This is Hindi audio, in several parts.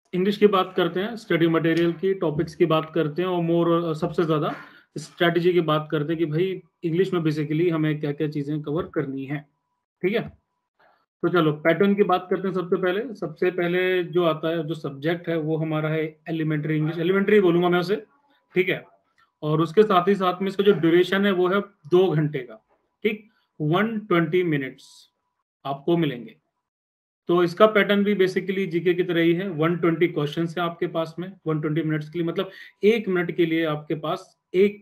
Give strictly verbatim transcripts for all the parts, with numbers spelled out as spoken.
इंग्लिश की बात करते हैं, स्टडी मटेरियल की, टॉपिक्स की बात करते हैं और मोर सबसे ज़्यादा स्ट्रैटेजी की बात करते हैं कि भाई इंग्लिश में बेसिकली हमें क्या क्या चीज़ें कवर करनी है। ठीक है, तो चलो पैटर्न की बात करते हैं। सबसे पहले सबसे पहले जो आता है, जो सब्जेक्ट है वो हमारा है एलिमेंट्री इंग्लिश, एलिमेंट्री बोलूंगा मैं उसे। ठीक है, और उसके साथ ही साथ में इसका जो ड्यूरेशन है वो है दो घंटे का। ठीक, वन ट्वेंटी मिनट्स आपको मिलेंगे। तो इसका पैटर्न भी बेसिकली जीके की तरह ही है। वन ट्वेंटी क्वेश्चन है आपके पास में वन ट्वेंटी मिनट्स के लिए, मतलब एक मिनट के लिए आपके पास एक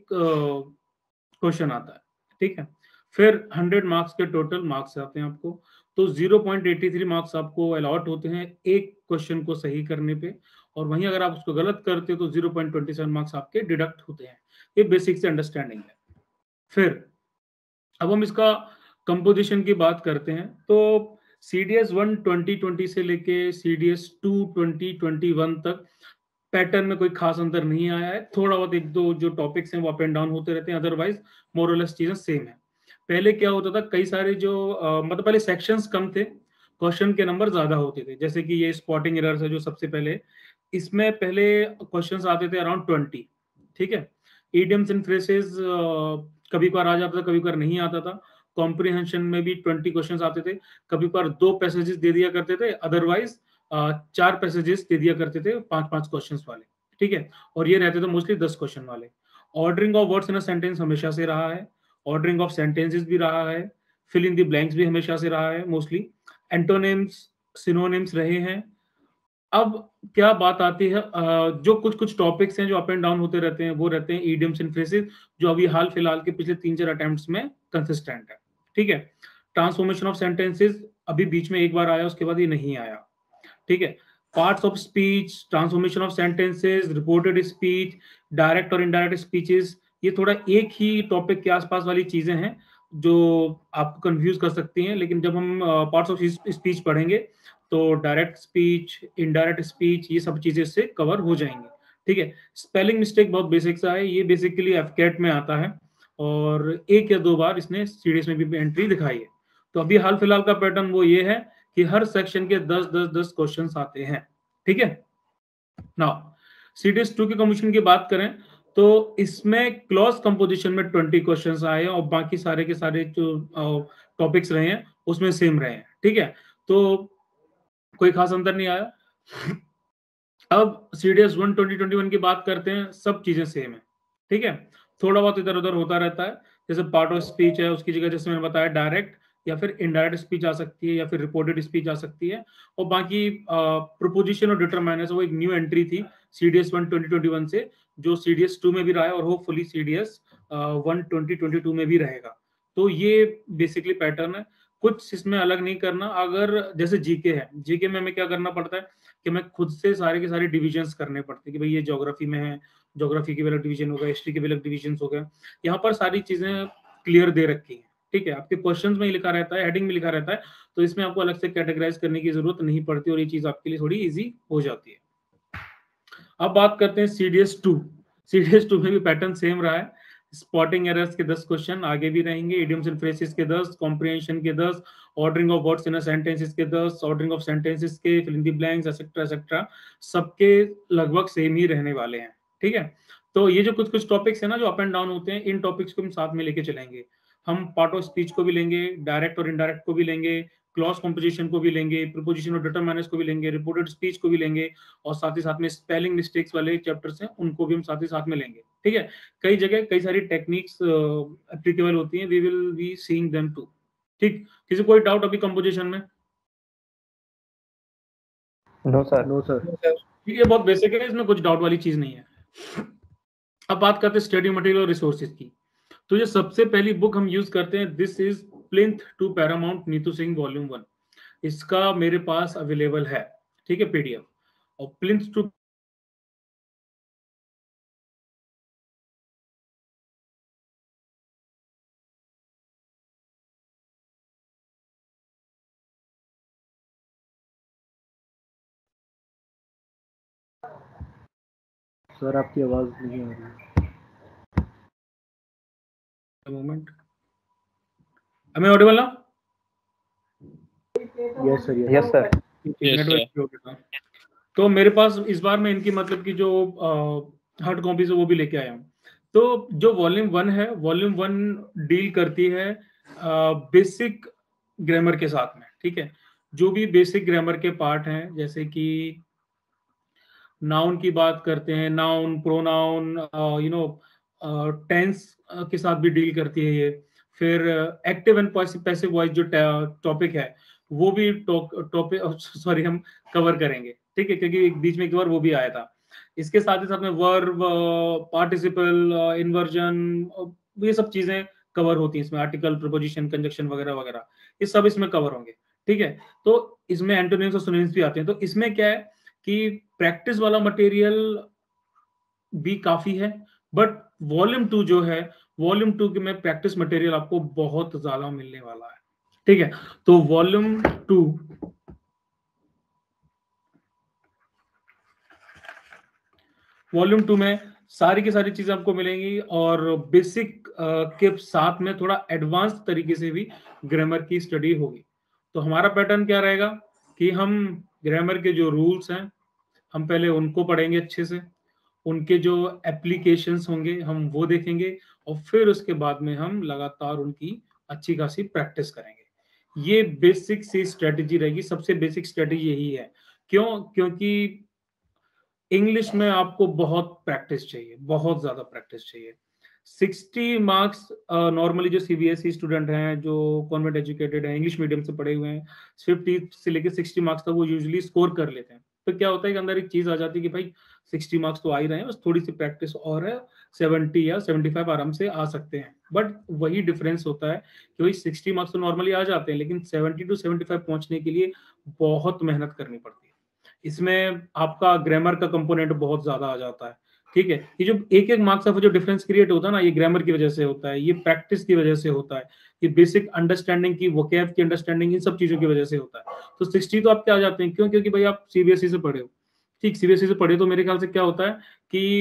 क्वेश्चन आता है। ठीक है, फिर हंड्रेड मार्क्स के टोटल मार्क्स आते हैं आपको। तो zero point eighty three marks आपको अलॉट होते हैं एक क्वेश्चन को सही करने पे, और वहीं अगर आप उसको गलत करते हो तो zero point twenty seven marks आपके डिडक्ट होते हैं। ये बेसिक से अंडरस्टैंडिंग है। फिर अब हम इसका कंपोजिशन की बात करते हैं। तो C D S one twenty twenty से लेके C D S two twenty twenty one तक पैटर्न में कोई खास अंतर नहीं आया है। थोड़ा बहुत एक दो जो टॉपिक्स हैं वो अप एंड डाउन होते रहते हैं, अदरवाइज मोरलेस चीजें सेम है। पहले क्या होता था, कई सारे जो अ, मतलब पहले सेक्शंस कम थे, क्वेश्चन के नंबर ज्यादा होते थे। जैसे कि ये स्पॉटिंग एरर्स है जो सबसे पहले, इसमें पहले क्वेश्चंस आते थे अराउंड ट्वेंटी। ठीक है, ईडियम्स एंड फ्रेसेस कभी कभार आ जाता था, कभी कभार नहीं आता था। कॉम्प्रिहेंशन में भी ट्वेंटी क्वेश्चंस आते थे, कभी कभार दो पैसेजेस दे दिया करते थे, अदरवाइज चार पैसेजेस दे दिया करते थे पांच पांच क्वेश्चंस वाले। ठीक है, और ये रहते थे मोस्टली दस क्वेश्चन वाले। Ordering of words in a sentence हमेशा से रहा है, ऑर्डरिंग ऑफ सेंटेंसेस भी रहा है, फिल इन द ब्लैंक्स भी हमेशा से रहा है मोस्टली, एंटोनिम्स सिनोनिम्स रहे हैं। अब क्या बात आती है, जो कुछ कुछ टॉपिक्स हैं जो अप एंड डाउन होते रहते हैं, वो रहते हैं ईडियम्स एंड फ्रेजेस, जो अभी हाल फिलहाल के पिछले तीन चार अटेम्प्ट्स में कंसिस्टेंट है। ठीक है, ट्रांसफॉर्मेशन ऑफ सेंटेंसेस अभी बीच में एक बार आया, उसके बाद ये नहीं आया। ठीक है, parts of speech, transformation of sentences, reported speech, direct और इनडायरेक्ट स्पीचेस, ये थोड़ा एक ही टॉपिक के आसपास वाली चीजें हैं जो आपको कंफ्यूज कर सकती हैं। लेकिन जब हम पार्ट्स ऑफ स्पीच पढ़ेंगे तो डायरेक्ट स्पीच, इनडायरेक्ट स्पीच, ये सब चीजें से कवर हो जाएंगे। ठीक है, स्पेलिंग मिस्टेक बहुत बेसिक सा है, ये बेसिकली एफकेट में आता है और एक या दो बार इसने सीडीएस में भी एंट्री दिखाई है। तो अभी हाल फिलहाल का पैटर्न वो ये है कि हर सेक्शन के दस दस दस क्वेश्चंस आते हैं। ठीक है, नाउ सीडीएस टू के कंपोजिशन की बात करें तो इसमें क्लॉज कंपोजिशन में ट्वेंटी क्वेश्चंस आए हैं और बाकी सारे के सारे जो टॉपिक्स रहे हैं उसमें सेम रहे हैं। ठीक है, तो कोई खास अंतर नहीं आया। अब CDS one twenty twenty one की बात करते हैं, सब चीजें सेम है। ठीक है, थोड़ा बहुत इधर उधर होता रहता है, जैसे पार्ट ऑफ स्पीच है उसकी जगह जैसे मैंने बताया डायरेक्ट या फिर इनडायरेक्ट स्पीच आ सकती है या फिर रिपोर्टेड स्पीच आ सकती है। और बाकी प्रोपोजिशन और डिटरमाइनर्स वो एक न्यू एंट्री थी CDS one twenty twenty one से, जो सीडीएस टू में भी रहा है और hopefully CDS one twenty twenty two में भी रहेगा। तो ये बेसिकली पैटर्न है, कुछ इसमें अलग नहीं करना। अगर जैसे जीके है, जीके में हमें क्या करना पड़ता है कि मैं खुद से सारे के सारे डिविजन्स करने पड़ते हैं कि भाई ये ज्योग्राफी में है, ज्योग्राफी के भी अलग डिवीजन होगा, हिस्ट्री के भी अलग डिविजन हो गए। यहाँ पर सारी चीजें क्लियर दे रखी है। ठीक है, आपके क्वेश्चंस में ही लिखा रहता है, हेडिंग में लिखा रहता है, तो इसमें आपको अलग से कैटेगराइज करने की जरूरत नहीं पड़ती और ये चीज आपके लिए थोड़ी इजी हो जाती है। अब बात करते हैं सीडीएस टू। सीडीएस टू में भी पैटर्न सेम रहा है, स्पॉटिंग एरर्स के दस क्वेश्चन आगे भी रहेंगे, इडियम्स एंड फ्रेजेस के दस, कॉम्प्रिहेंशन के दस, ordering of words in a sentences के दस, ऑर्डरिंग ऑफ सेंटेंसेस के, fill in the blanks etcetera etcetera, सबके लगभग सेम ही रहने वाले हैं। ठीक है, तो ये जो कुछ कुछ टॉपिक्स है ना जो अप एंड डाउन होते हैं, इन टॉपिक्स को हम साथ में लेके चलेंगे। हम पार्ट ऑफ स्पीच को भी लेंगे, डायरेक्ट और इनडायरेक्ट को भी लेंगे, क्लॉज कंपोजिशन को भी लेंगे, प्रीपोजिशन और डिटरमाइनर्स को भी लेंगे, रिपोर्टेड स्पीच को भी लेंगे, और साथ ही साथ में स्पेलिंग मिस्टेक्स वाले चैप्टर्स हैं उनको भी हम साथ ही साथ में लेंगे। ठीक है, कई जगह कई सारी टेक्निक्स एप्लीकेबल होती हैं, we will be seeing them too. ठीक, किसी कोई डाउट अभी कंपोजिशन में? No sir. No sir. ये बहुत बेसिक है, इसमें कुछ डाउट वाली चीज नहीं है। अब बात करते हैं स्टडी मटेरियल और रिसोर्सेज की। तो ये सबसे पहली बुक हम यूज करते हैं, this is Plinth to Paramount Neetu Singh volume one. इसका मेरे पास अवेलेबल है। ठीक है, पीडीएफ। और प्लिंथ टू सर आपकी आवाज नहीं आ रही। Moment, am I audible now? Yes sir. Yes sir. Network तो मेरे पास इस बार मैं इनकी मतलब की जो हार्ड कॉपीज है वो भी लेके आया हूँ। तो जो वॉल्यूम वन है, वॉल्यूम वन डील करती है बेसिक ग्रामर के साथ में, ठीक है। जो भी बेसिक ग्रामर के पार्ट हैं, जैसे कि नाउन की बात करते हैं, noun, pronoun, you know tense के साथ भी डील करती है ये। फिर एक्टिव एंड पैसिव वॉइस जो टॉपिक है वो भी टॉपिक सॉरी हम कवर करेंगे, ठीक है, क्योंकि एक बीच में एक बार वो भी आया था। इसके साथ ही साथ में वर्ब, पार्टिसिपल, इन्वर्जन, ये सब चीजें कवर होती हैं इसमें, आर्टिकल, प्रीपोजिशन, कंजक्शन वगैरह वगैरह, ये सब इसमें कवर होंगे, ठीक है। तो इसमें एंटोनिम्स और सिनोनिम्स भी आते हैं। तो इसमें क्या है कि प्रैक्टिस वाला मटेरियल भी काफी है, बट वॉल्यूम टू जो है, वॉल्यूम टू के में प्रैक्टिस मटेरियल आपको बहुत ज्यादा मिलने वाला है, ठीक है। तो वॉल्यूम टू वॉल्यूम टू में सारी की सारी चीजें आपको मिलेंगी, और बेसिक के साथ में थोड़ा एडवांस तरीके से भी ग्रामर की स्टडी होगी। तो हमारा पैटर्न क्या रहेगा कि हम ग्रामर के जो रूल्स हैं हम पहले उनको पढ़ेंगे अच्छे से, उनके जो एप्लीकेशंस होंगे हम वो देखेंगे, और फिर उसके बाद में हम लगातार उनकी अच्छी खासी प्रैक्टिस करेंगे। ये बेसिक सी स्ट्रेटजी रहेगी, सबसे बेसिक स्ट्रेटजी यही है। क्यों? क्योंकि इंग्लिश में आपको बहुत प्रैक्टिस चाहिए, बहुत ज्यादा प्रैक्टिस चाहिए। सिक्सटी मार्क्स नॉर्मली जो सीबीएसई स्टूडेंट हैं, जो कॉन्वेंट एजुकेटेड हैं, इंग्लिश मीडियम से पढ़े हुए हैं, फिफ्टी से लेकर सिक्सटी मार्क्स तक वो यूजुअली स्कोर कर लेते हैं। तो क्या होता है कि अंदर एक चीज आ जाती है कि भाई सिक्सटी मार्क्स तो आ ही रहे हैं, बस थोड़ी सी प्रैक्टिस और है, सेवेंटी या सेवेंटी फाइव आराम से आ सकते हैं। बट वही डिफरेंस होता है कि भाई सिक्सटी मार्क्स तो नॉर्मली आ जाते हैं, लेकिन सेवेंटी टू सेवेंटी फाइव पहुंचने के लिए बहुत मेहनत करनी पड़ती है। इसमें आपका ग्रामर का कंपोनेंट बहुत ज्यादा आ जाता है, ठीक है। ये जो एक एक मार्क्स का जो डिफरेंस क्रिएट होता है ना, ये ग्रामर की वजह से होता है, ये प्रैक्टिस की वजह से होता है, ये बेसिक अंडरस्टैंडिंग की, वोकैब की अंडरस्टैंडिंग, इन सब चीजों की वजह से होता है। तो सिक्सटी तो आपके आ जाते हैं, क्यों? क्योंकि भाई आप सीबीएसई से पढ़े हो, ठीक, सीबीएसई से पढ़े तो मेरे ख्याल से क्या होता है कि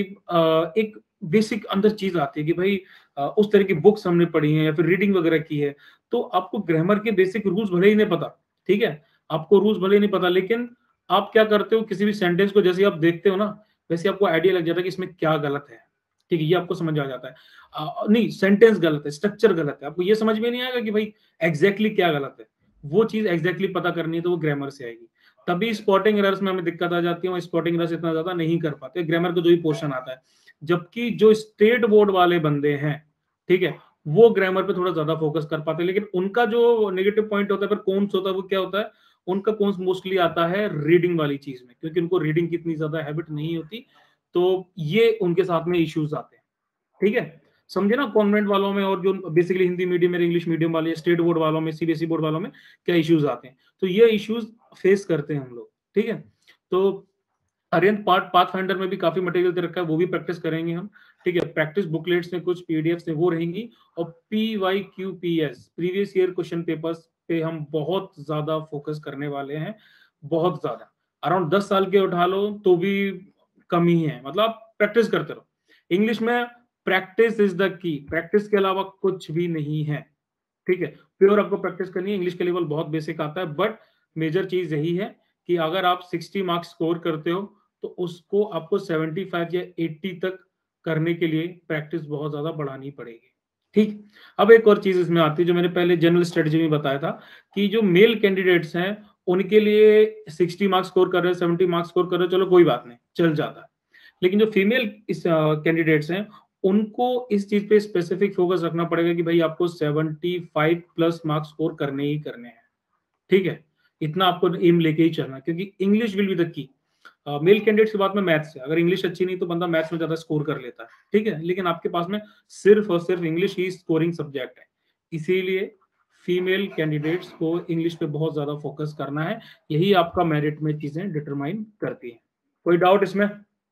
एक बेसिक अंदर चीज आती है कि भाई उस तरह की बुक्स हमने पढ़ी है या फिर रीडिंग वगैरह की है, तो आपको ग्रामर के बेसिक रूल्स भले ही नहीं पता, ठीक है, आपको रूल्स भले ही नहीं पता, लेकिन आप क्या करते हो, किसी भी सेंटेंस को जैसे आप देखते हो ना, वैसे आपको आइडिया लग जाता है कि इसमें क्या गलत है, ठीक है, ये आपको समझ आ जाता है। आ, नहीं, सेंटेंस गलत है, स्ट्रक्चर गलत है, आपको ये समझ में नहीं आएगा कि भाई एग्जैक्टली क्या गलत है, वो चीज एग्जैक्टली पता करनी है तो वो ग्रामर से आएगी। तभी स्पॉटिंग एरर्स में हमें दिक्कत आ जाती है, स्पॉटिंग एरर्स इतना ज्यादा नहीं कर पाते ग्रामर का जो ही पोर्शन आता है। जबकि जो स्टेट बोर्ड वाले बंदे हैं, ठीक है, वो ग्रामर पे थोड़ा ज्यादा फोकस कर पाते हैं, लेकिन उनका जो नेगेटिव पॉइंट होता है, पर कौन सा होता है, वो क्या होता है, उनका कौन मोस्टली आता है रीडिंग वाली चीज में, क्योंकि उनको रीडिंग की इतनी ज्यादा हैबिट नहीं होती, तो ये उनके साथ में इश्यूज आते हैं, ठीक है, समझे ना। कॉन्वेंट वालों में और जो बेसिकली हिंदी मीडियम में, इंग्लिश मीडियम वाले, स्टेट बोर्ड वालों में, सीबीएसई बोर्ड वालों में क्या इश्यूज आते हैं, तो ये इश्यूज फेस करते हैं हम लोग, ठीक है। तो अरियंत पार्ट पाथ फाइंडर में भी काफी मटेरियल दे रखा है, वो भी प्रैक्टिस करेंगे हम, ठीक है। प्रैक्टिस बुकलेट्स में कुछ पीडीएफ्स में वो रहेंगी, और P Y Q P S previous year question papers पे हम बहुत ज्यादा फोकस करने वाले हैं, बहुत ज्यादा, अराउंड दस साल के उठा लो तो भी कम ही है, मतलब प्रैक्टिस करते रहो। इंग्लिश में practice is the key, practice के अलावा कुछ भी नहीं है, ठीक है। प्योर आपको प्रैक्टिस करनी है, इंग्लिश के लेवल बहुत बेसिक आता है, बट मेजर चीज यही है कि अगर आप सिक्सटी मार्क्स स्कोर करते हो तो उसको आपको सेवेंटी फाइव या एट्टी तक करने के लिए प्रैक्टिस बहुत ज्यादा बढ़ानी पड़ेगी, ठीक। अब एक और चीज इसमें आती है जो मैंने पहले जनरल स्ट्रेटजी में बताया था, कि जो मेल कैंडिडेट्स हैं उनके लिए सिक्सटी मार्क्स स्कोर कर रहे हैं, सेवेंटी मार्क्स स्कोर कर रहे हैं, चलो कोई बात नहीं, चल जाता है। लेकिन जो फीमेल इस कैंडिडेट्स हैं उनको इस चीज पे स्पेसिफिक फोकस रखना पड़ेगा कि भाई आपको seventy five plus marks score करने ही करने हैं, ठीक है, इतना आपको एम लेके ही चलना, क्योंकि English will be the key. Male candidates की बात में मैथ्स है, अगर इंग्लिश अच्छी नहीं तो बंदा मैथ्स में ज्यादा स्कोर कर लेता है, ठीक है, लेकिन आपके पास में सिर्फ और सिर्फ इंग्लिश ही स्कोरिंग सब्जेक्ट है, इसीलिए फीमेल कैंडिडेट्स को इंग्लिश पे बहुत ज्यादा फोकस करना है, यही आपका मेरिट में चीजें डिटरमाइन करती है। कोई डाउट इसमें?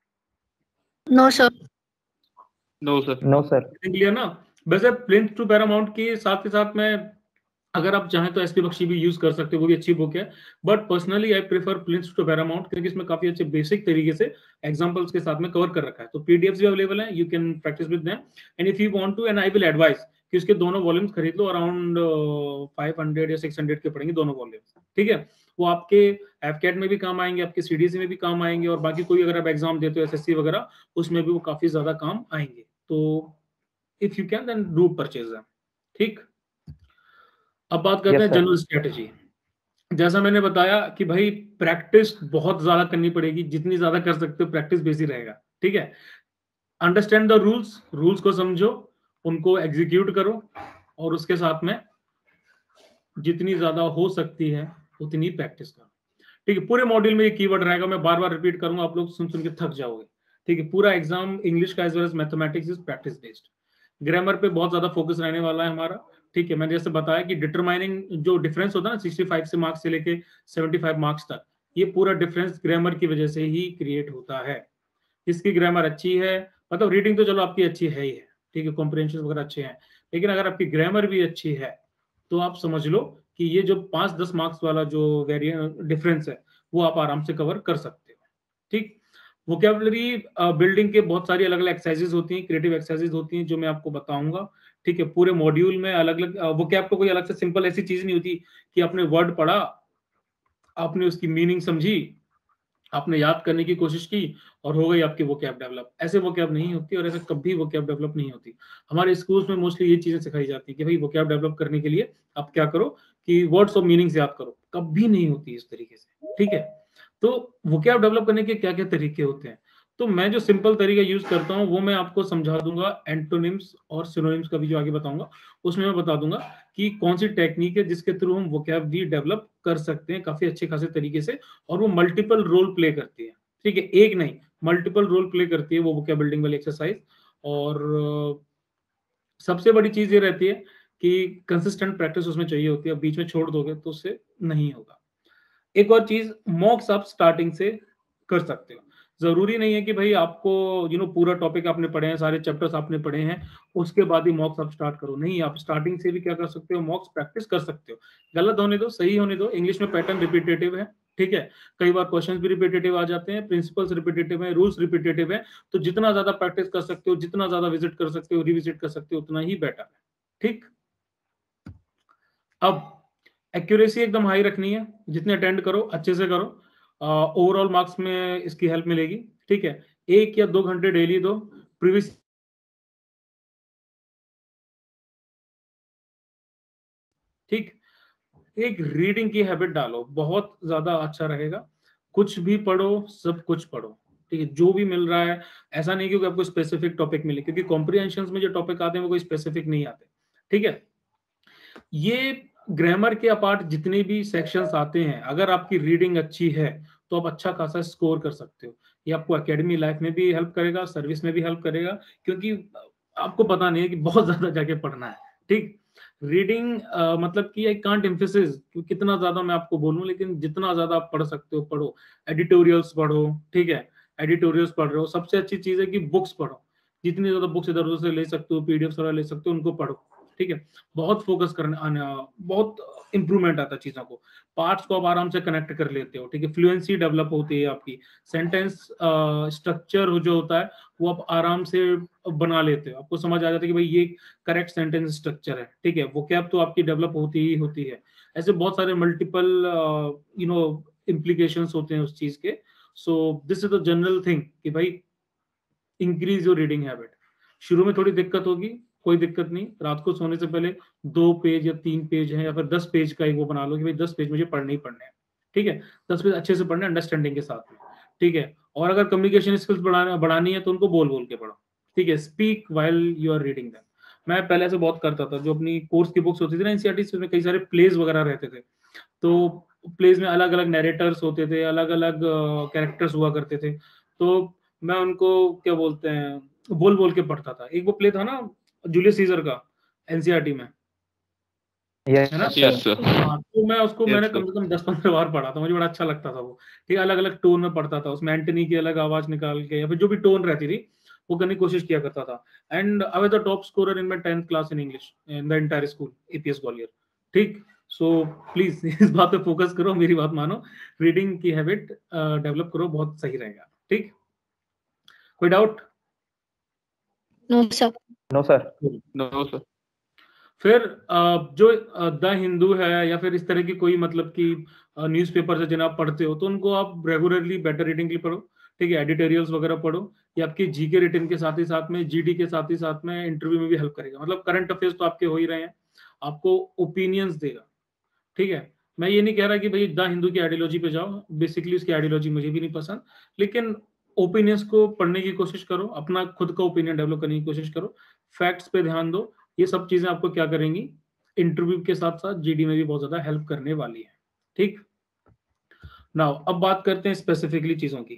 No sir. No sir no sir clear ना। वैसे प्लिंथ टू पैरामाउंट के साथ के साथ में अगर आप चाहें तो एसपी बख्शी भी यूज कर सकते हो, वो भी अच्छी बुक है, but personally I prefer Plinth to Paramount, क्योंकि इसमें काफी अच्छे बेसिक तरीके से एग्जांपल्स के साथ में कवर कर रखा है। तो पीडीएफ्स भी अवेलेबल है, you can practice with them, and if you want to, and I will advice, कि उसके दोनों वॉल्यूम्स खरीद लो, अराउंड फाइव हंड्रेड या सिक्स हंड्रेड के पड़ेंगे दोनों वॉल्यूम्स, ठीक है। वो आपके एफकेट में भी काम आएंगे, आपके सीडीसी में भी काम आएंगे, और बाकी कोई अगर आप एग्जाम देते हो एसएससी वगैरह उसमें भी वो काफी ज्यादा काम आएंगे। तो if you can then do purchase them, ठीक। अब बात करते हैं जनरल स्ट्रेटेजी। जैसा मैंने बताया कि भाई प्रैक्टिस बहुत ज्यादा करनी पड़ेगी, जितनी ज्यादा कर सकते हो प्रैक्टिस बेसी रहेगा, ठीक है। अंडरस्टैंड द रूल्स, रूल्स को समझो, उनको एग्जीक्यूट करो, और उसके साथ में जितनी ज्यादा हो सकती है उतनी प्रैक्टिस करो, ठीक है। पूरे मॉड्यूल में ये कीवर्ड रहेगा, मैं बार बार रिपीट करूंगा, आप लोग सुन सुन के थक जाओगे, ठीक है। पूरा एग्जाम इंग्लिश का as well as mathematics is practice based. Grammar पे बहुत ज्यादा फोकस रहने वाला है हमारा, ठीक है। मैंने जैसे बताया कि डिटरमाइनिंग जो डिफरेंस होता है ना सिक्सटी फाइव से मार्क्स से लेके सेवेंटी फाइव मार्क्स तक, ये पूरा डिफरेंस ग्रामर की वजह से ही क्रिएट होता है। इसकी ग्रामर अच्छी है, मतलब रीडिंग तो चलो आपकी अच्छी है ही है, ठीक है, कॉम्प्रिहेंशन वगैरह अच्छे हैं, लेकिन अगर आपकी ग्रामर भी अच्छी है तो आप समझ लो कि ये जो पांच दस मार्क्स वाला जो वेरिएंट डिफरेंस है वो आप आराम से कवर कर सकते हो, ठीक। वोकैबुलरी बिल्डिंग के बहुत सारी अलग अलग एक्सरसाइजेज होती हैं, क्रिएटिव एक्सरसाइजेज होती हैं जो मैं आपको बताऊंगा, ठीक है। पूरे मॉड्यूल में अलग अलग वोकैब को कोई अलग से सिंपल ऐसी चीज नहीं होती कि आपने वर्ड पढ़ा, आपने उसकी मीनिंग समझी, आपने याद करने की कोशिश की और हो गई आपकी वोकैब डेवलप। ऐसे वोकैब नहीं होती और ऐसे कभी वोकैब डेवलप नहीं होती। हमारे स्कूल्स में मोस्टली ये चीजें सिखाई जाती है कि भाई वोकैब डेवलप करने के लिए आप क्या करो कि वर्ड्स और मीनिंग्स याद करो, कभी नहीं होती इस तरीके से, ठीक है। तो वोकैब डेवलप करने के क्या क्या तरीके होते हैं, तो मैं जो सिंपल तरीका यूज करता हूँ वो मैं आपको समझा दूंगा, एंटोनिम्स और सिनोनिम्स का भी जो आगे बताऊंगा उसमें मैं बता दूंगा कि कौन सी टेक्निक है जिसके थ्रू हम वोकैबुलरी डेवलप कर सकते हैं काफी अच्छे खासे तरीके से, और वो मल्टीपल रोल प्ले करती है, ठीक है, एक नहीं मल्टीपल रोल प्ले करती है वो वोकैब बिल्डिंग वाली एक्सरसाइज। और सबसे बड़ी चीज ये रहती है कि कंसिस्टेंट प्रैक्टिस उसमें चाहिए होती है, बीच में छोड़ दोगे तो उससे नहीं होगा। एक और चीज, मॉक्स आप स्टार्टिंग से कर सकते हो, जरूरी नहीं है कि भाई आपको यू नो पूरा टॉपिक आपने पढ़े हैं, सारे चैप्टर्स आपने पढ़े हैं उसके बाद ही मॉक्स आप स्टार्ट करो, नहीं, आप स्टार्टिंग से भी क्या कर सकते हो, मॉक्स प्रैक्टिस कर सकते हो। गलत होने दो, सही होने दो, इंग्लिश में पैटर्न रिपीटेटिव है, ठीक है, कई बार क्वेश्चंस भी रिपीटेटिव आ जाते हैं, प्रिंसिपल्स रिपीटेटिव है, रूल्स रिपीटेटिव है, तो जितना ज्यादा प्रैक्टिस कर सकते हो, जितना ज्यादा विजिट कर सकते हो, रिविजिट कर सकते हो, उतना ही बेटर है, ठीक। अब एक्यूरेसी एकदम हाई रखनी है, जितने अटेंड करो अच्छे से करो, ओवरऑल uh, मार्क्स में इसकी हेल्प मिलेगी, ठीक है। एक या दो घंटे डेली दो, प्रीवियस ठीक। एक रीडिंग की हैबिट डालो, बहुत ज्यादा अच्छा रहेगा, कुछ भी पढ़ो, सब कुछ पढ़ो, ठीक है, जो भी मिल रहा है। ऐसा नहीं क्योंकि आपको स्पेसिफिक टॉपिक मिले, क्योंकि कॉम्प्रिहेंशन में जो टॉपिक आते हैं वो कोई स्पेसिफिक नहीं आते, ठीक है। ये ग्रामर के अपार्ट जितने भी सेक्शंस आते हैं, अगर आपकी रीडिंग अच्छी है तो आप अच्छा खासा स्कोर कर सकते हो। ये आपको एकेडमी लाइफ में भी हेल्प करेगा, सर्विस में भी हेल्प करेगा, क्योंकि आपको पता नहीं है कि बहुत ज्यादा जाके पढ़ना है, ठीक। रीडिंग uh, मतलब कि आई कांट एम्फेसिस कितना ज्यादा मैं आपको बोलूं, लेकिन जितना ज्यादा आप पढ़ सकते हो पढ़ो, एडिटोरियल्स पढ़ो, ठीक है, एडिटोरियल्स पढ़ रहे हो, सबसे अच्छी चीज है कि बुक्स पढ़ो, जितनी ज्यादा बुक्स इधर उधर से ले सकते हो, पीडीएफ वगैरह ले सकते हो, उनको पढ़ो, ठीक है। बहुत फोकस करने आने, बहुत इंप्रूवमेंट आता है चीजों को, पार्ट्स को आप आराम से कनेक्ट कर लेते हो, ठीक है, फ्लुएंसी डेवलप होती है आपकी, सेंटेंस स्ट्रक्चर जो होता है वो आप आराम से बना लेते हो, आपको समझ आ जाता है कि भाई ये करेक्ट सेंटेंस स्ट्रक्चर है, ठीक है। वोकैब तो आपकी डेवलप होती ही होती है, ऐसे बहुत सारे मल्टीपल यू नो इम्प्लीकेशंस होते हैं उस चीज के। So this is the general thing कि भाई इंक्रीज योर रीडिंग हैबिट। शुरू में थोड़ी दिक्कत होगी, कोई दिक्कत नहीं, रात को सोने से पहले दो पेज या तीन पेज है या फिर दस पेज का एक वो बना लो कि भाई दस पेज मुझे पढ़ने ही पढ़ने हैं, ठीक है, दस पेज अच्छे से पढ़ने, अंडरस्टैंडिंग के साथ में, ठीक है। और अगर कम्युनिकेशन स्किल्स बढ़ाना बढ़ानी है तो उनको बोल बोल के पढ़ो, ठीक है, speak while you are reading them. मैं पहले से बहुत करता था, जो अपनी कोर्स की बुक्स होती थी ना एनसीईआरटी, उसमें कई सारे प्लेज वगैरह रहते थे, तो प्लेज में अलग अलग नैरेटर्स होते थे, अलग अलग कैरेक्टर्स हुआ करते थे, तो मैं उनको क्या बोलते हैं बोल बोल के पढ़ता था। एक वो प्ले था ना जूलियस सीजर का एनसीईआरटी में, yes, है ना, yes, sir. हाँ, तो मैं उसको yes, मैंने sir. कम से कम दस पंद्रह बार पढ़ा था, मुझे बड़ा अच्छा लगता था वो, ठीक है, अलग अलग टोन में पढ़ता था, उसमें एंटनी की अलग आवाज निकाल के या फिर जो भी टोन रहती थी वो करने की कोशिश किया करता था। And I was the top scorer in my tenth class in English in the entire school APS Gwalior, ठीक। सो प्लीज इस बात पे फोकस करो, मेरी बात मानो, रीडिंग की हैबिट डेवलप करो, बहुत सही रहेगा, ठीक। कोई doubt? No, sir. no sir no sir फिर जो द हिंदू है या फिर इस तरह की कोई मतलब कि न्यूज़पेपर है जिन्हें आप पढ़ते हो, तो उनको आप रेगुलरली बेटर रीडिंग के लिए पढ़ो, ठीक है। एडिटोरियल्स वगैरह पढ़ो, ये आपकी जीके रिटन के साथ ही साथ में जीडी के साथ ही साथ में इंटरव्यू में भी हेल्प करेगा। मतलब करंट अफेयर्स तो आपके हो ही रहे हैं, आपको ओपिनियंस देगा, ठीक है। मैं ये नहीं कह रहा कि भाई द हिंदू की आइडियोलॉजी पे जाओ, बेसिकली उसकी आइडियोलॉजी मुझे भी नहीं पसंद, लेकिन ओपिनियंस को पढ़ने की कोशिश करो, अपना खुद का ओपिनियन डेवलप करने की कोशिश करो, फैक्ट्स पे ध्यान दो। ये सब चीजें आपको क्या करेंगी, इंटरव्यू के साथ साथ जीडी में भी बहुत ज्यादा हेल्प करने वाली है, ठीक। नाउ अब बात करते हैं स्पेसिफिकली चीजों की।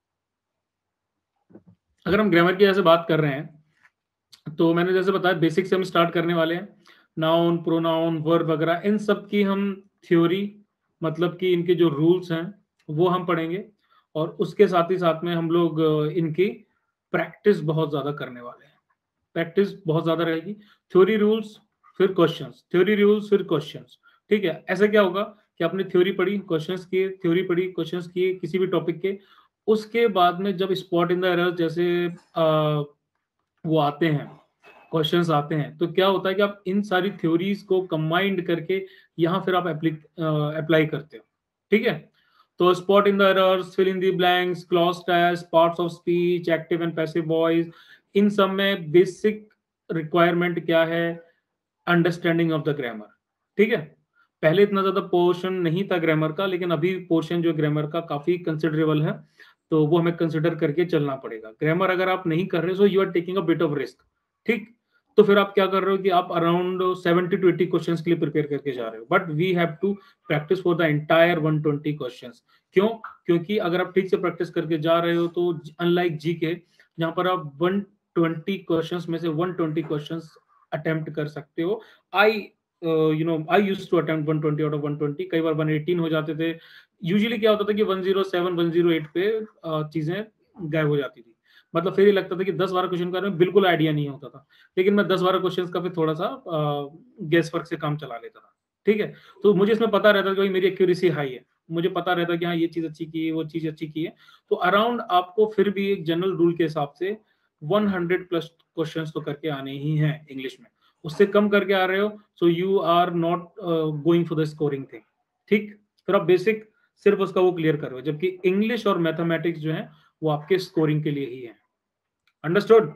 अगर हम ग्रामर की जैसे बात कर रहे हैं, तो मैंने जैसे बताया बेसिक से हम स्टार्ट करने वाले हैं। नाउन, प्रोनाउन, वर्ब वगैरह इन सब की हम थ्योरी, मतलब कि इनके जो रूल्स हैं वो हम पढ़ेंगे, और उसके साथ ही साथ में हम लोग इनकी प्रैक्टिस बहुत ज्यादा करने वाले हैं। प्रैक्टिस बहुत ज्यादा रहेगी, थ्योरी, रूल्स, फिर क्वेश्चंस, थ्योरी, रूल्स, फिर क्वेश्चंस, ठीक है। ऐसे क्या होगा कि आपने थ्योरी पढ़ी, क्वेश्चंस किए, थ्योरी पढ़ी, क्वेश्चंस किए किसी भी टॉपिक के, उसके बाद में जब स्पॉट इन द एरर जैसे आ, वो आते हैं, क्वेश्चंस आते हैं, तो क्या होता है कि आप इन सारी थ्योरीज को कंबाइंड करके यहाँ फिर आप अप्लाई करते हो, ठीक है। तो spot in the errors, fill in the blanks, clause test, parts of speech, active and passive voice, इन सब में बेसिक रिक्वायरमेंट क्या है, अंडरस्टैंडिंग ऑफ द ग्रामर, ठीक है। पहले इतना ज्यादा पोर्शन नहीं था ग्रामर का, लेकिन अभी पोर्शन जो ग्रामर का काफी कंसिडरेबल है, तो वो हमें कंसिडर करके चलना पड़ेगा। ग्रामर अगर आप नहीं कर रहे, so you are taking a bit of risk, ठीक। तो फिर आप क्या कर रहे हो कि आप around seventy to eighty questions के लिए प्रिपेयर करके जा रहे हो, but we have to practice for the entire one twenty questions. क्यों? क्योंकि अगर आप ठीक से प्रैक्टिस करके जा रहे हो, तो अनलाइक जी के जहां पर आप वन ट्वेंटी क्वेश्चंस में से वन ट्वेंटी क्वेश्चंस अटेम्प्ट कर सकते हो। I you know I used to attempt one twenty out of one twenty, कई बार वन एटीन हो जाते थे। यूजुअली क्या होता था कि one O seven one O eight पे uh, चीजें गायब हो जाती थी, मतलब फिर ये लगता था कि दस बारह क्वेश्चन का बिल्कुल आइडिया नहीं होता था, लेकिन मैं दस बारह क्वेश्चन का फिर थोड़ा सा गेस वर्क से काम चला लेता था, ठीक है। तो मुझे इसमें पता रहता था कि भाई मेरी एक्यूरेसी हाई है, मुझे पता रहता कि हाँ ये चीज अच्छी की है, वो चीज अच्छी की है। तो अराउंड आपको फिर भी एक जनरल रूल के हिसाब से हंड्रेड प्लस क्वेश्चंस तो करके आने ही हैं इंग्लिश में। उससे कम करके आ रहे हो, so you are not going for the scoring thing, ठीक। फिर आप बेसिक सिर्फ उसका वो क्लियर कर रहे हो, जबकि इंग्लिश और मैथमेटिक्स जो है वो आपके स्कोरिंग के लिए ही है। Understood?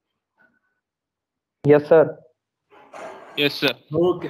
Yes sir. Yes sir. Okay,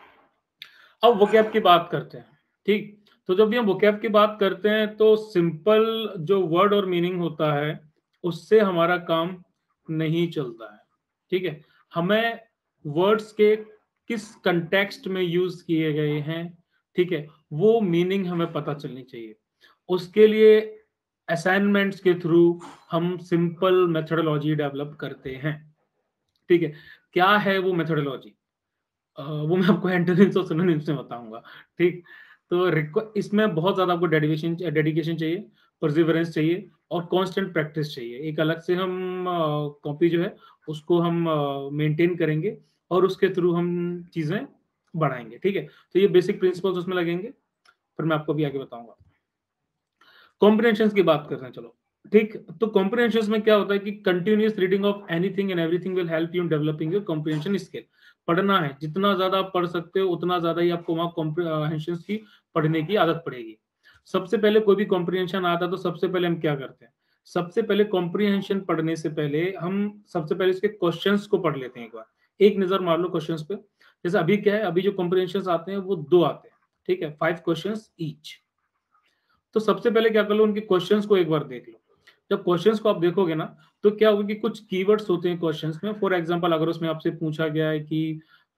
अब वोकैब की बात करते हैं, ठीक। तो जब भी हम वोकैब की बात करते हैं, तो सिंपल जो वर्ड और मीनिंग होता है उससे हमारा काम नहीं चलता है, ठीक है। हमें वर्ड्स के किस कंटेक्स्ट में यूज किए गए हैं, ठीक है, वो मीनिंग हमें पता चलनी चाहिए। उसके लिए असाइनमेंट्स के थ्रू हम सिंपल मेथोडोलॉजी डेवलप करते हैं, ठीक है। क्या है वो मेथोडोलॉजी, वो मैं आपको एंटोनिम्स और सिनोनिम्स में बताऊंगा, ठीक। तो इसमें बहुत ज्यादा आपको डेडिकेशन डेडिकेशन चाहिए, परसिवरेंस चाहिए, और कांस्टेंट प्रैक्टिस चाहिए। एक अलग से हम कॉपी जो है उसको हम मेंटेन करेंगे, और उसके थ्रू हम चीजें बढ़ाएंगे, ठीक है। तो ये बेसिक प्रिंसिपल्स उसमें लगेंगे, फिर मैं आपको भी आगे बताऊंगा। कॉम्प्रिहेंशन की बात करते हैं, चलो, ठीक। तो कॉम्प्रिहेंशन में क्या होता है कि continuous reading of anything and everything will help you in developing your comprehension skill. पढ़ना है, जितना ज्यादा आप पढ़ सकते हो उतना ज्यादा ही आपको वहां कॉम्प्रिहेंशन की पढ़ने की आदत पड़ेगी। सबसे पहले कोई भी कॉम्प्रिहेंशन आता है तो सबसे पहले हम क्या करते हैं, सबसे पहले कॉम्प्रिहेंशन पढ़ने से पहले हम सबसे पहले इसके क्वेश्चंस को पढ़ लेते हैं। एक बार एक नजर मार लो क्वेश्चंस पे। जैसे अभी क्या है, अभी जो कॉम्प्रिहेंशन आते हैं वो दो आते हैं, ठीक है, फाइव क्वेश्चंस ईच। तो सबसे पहले क्या कर लो, उनके क्वेश्चंस को एक बार देख लो। जब क्वेश्चंस को आप देखोगे ना, तो क्या होगा कि कुछ कीवर्ड्स होते हैं क्वेश्चंस में। फॉर एग्जांपल अगर उसमें आपसे पूछा गया है कि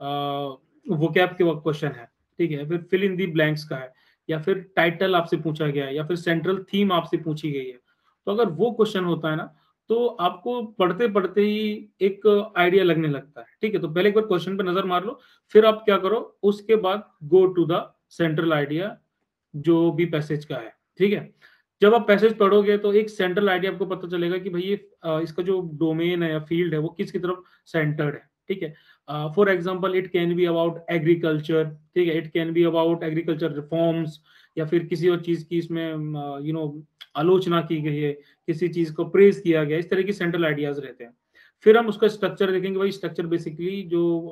वोकैब के क्वेश्चन है, ठीक है, फिर फिल इन दी ब्लैंक्स का है, या फिर टाइटल आपसे पूछा गया है, या फिर सेंट्रल थीम आपसे पूछी गई है, तो अगर वो क्वेश्चन होता है ना, तो आपको पढ़ते पढ़ते ही एक आइडिया लगने लगता है, ठीक है। तो पहले एक बार क्वेश्चन पे नजर मार लो, फिर आप क्या करो, उसके बाद go to the central idea जो भी पैसेज का है, ठीक है। जब आप पैसेज पढ़ोगे तो एक सेंट्रल आइडिया आपको पता चलेगा कि भाई ये इसका जो डोमेन है या फील्ड है वो किसकी तरफ सेंटर्ड है, ठीक है। For example it can be about agriculture, ठीक है, it can be about agriculture reforms, या फिर किसी और चीज की इसमें यू नो आलोचना की गई है, किसी चीज को प्रेज किया गया, इस तरह की सेंट्रल आइडियाज रहते हैं। फिर हम उसका स्ट्रक्चर देखेंगे। भाई स्ट्रक्चर बेसिकली जो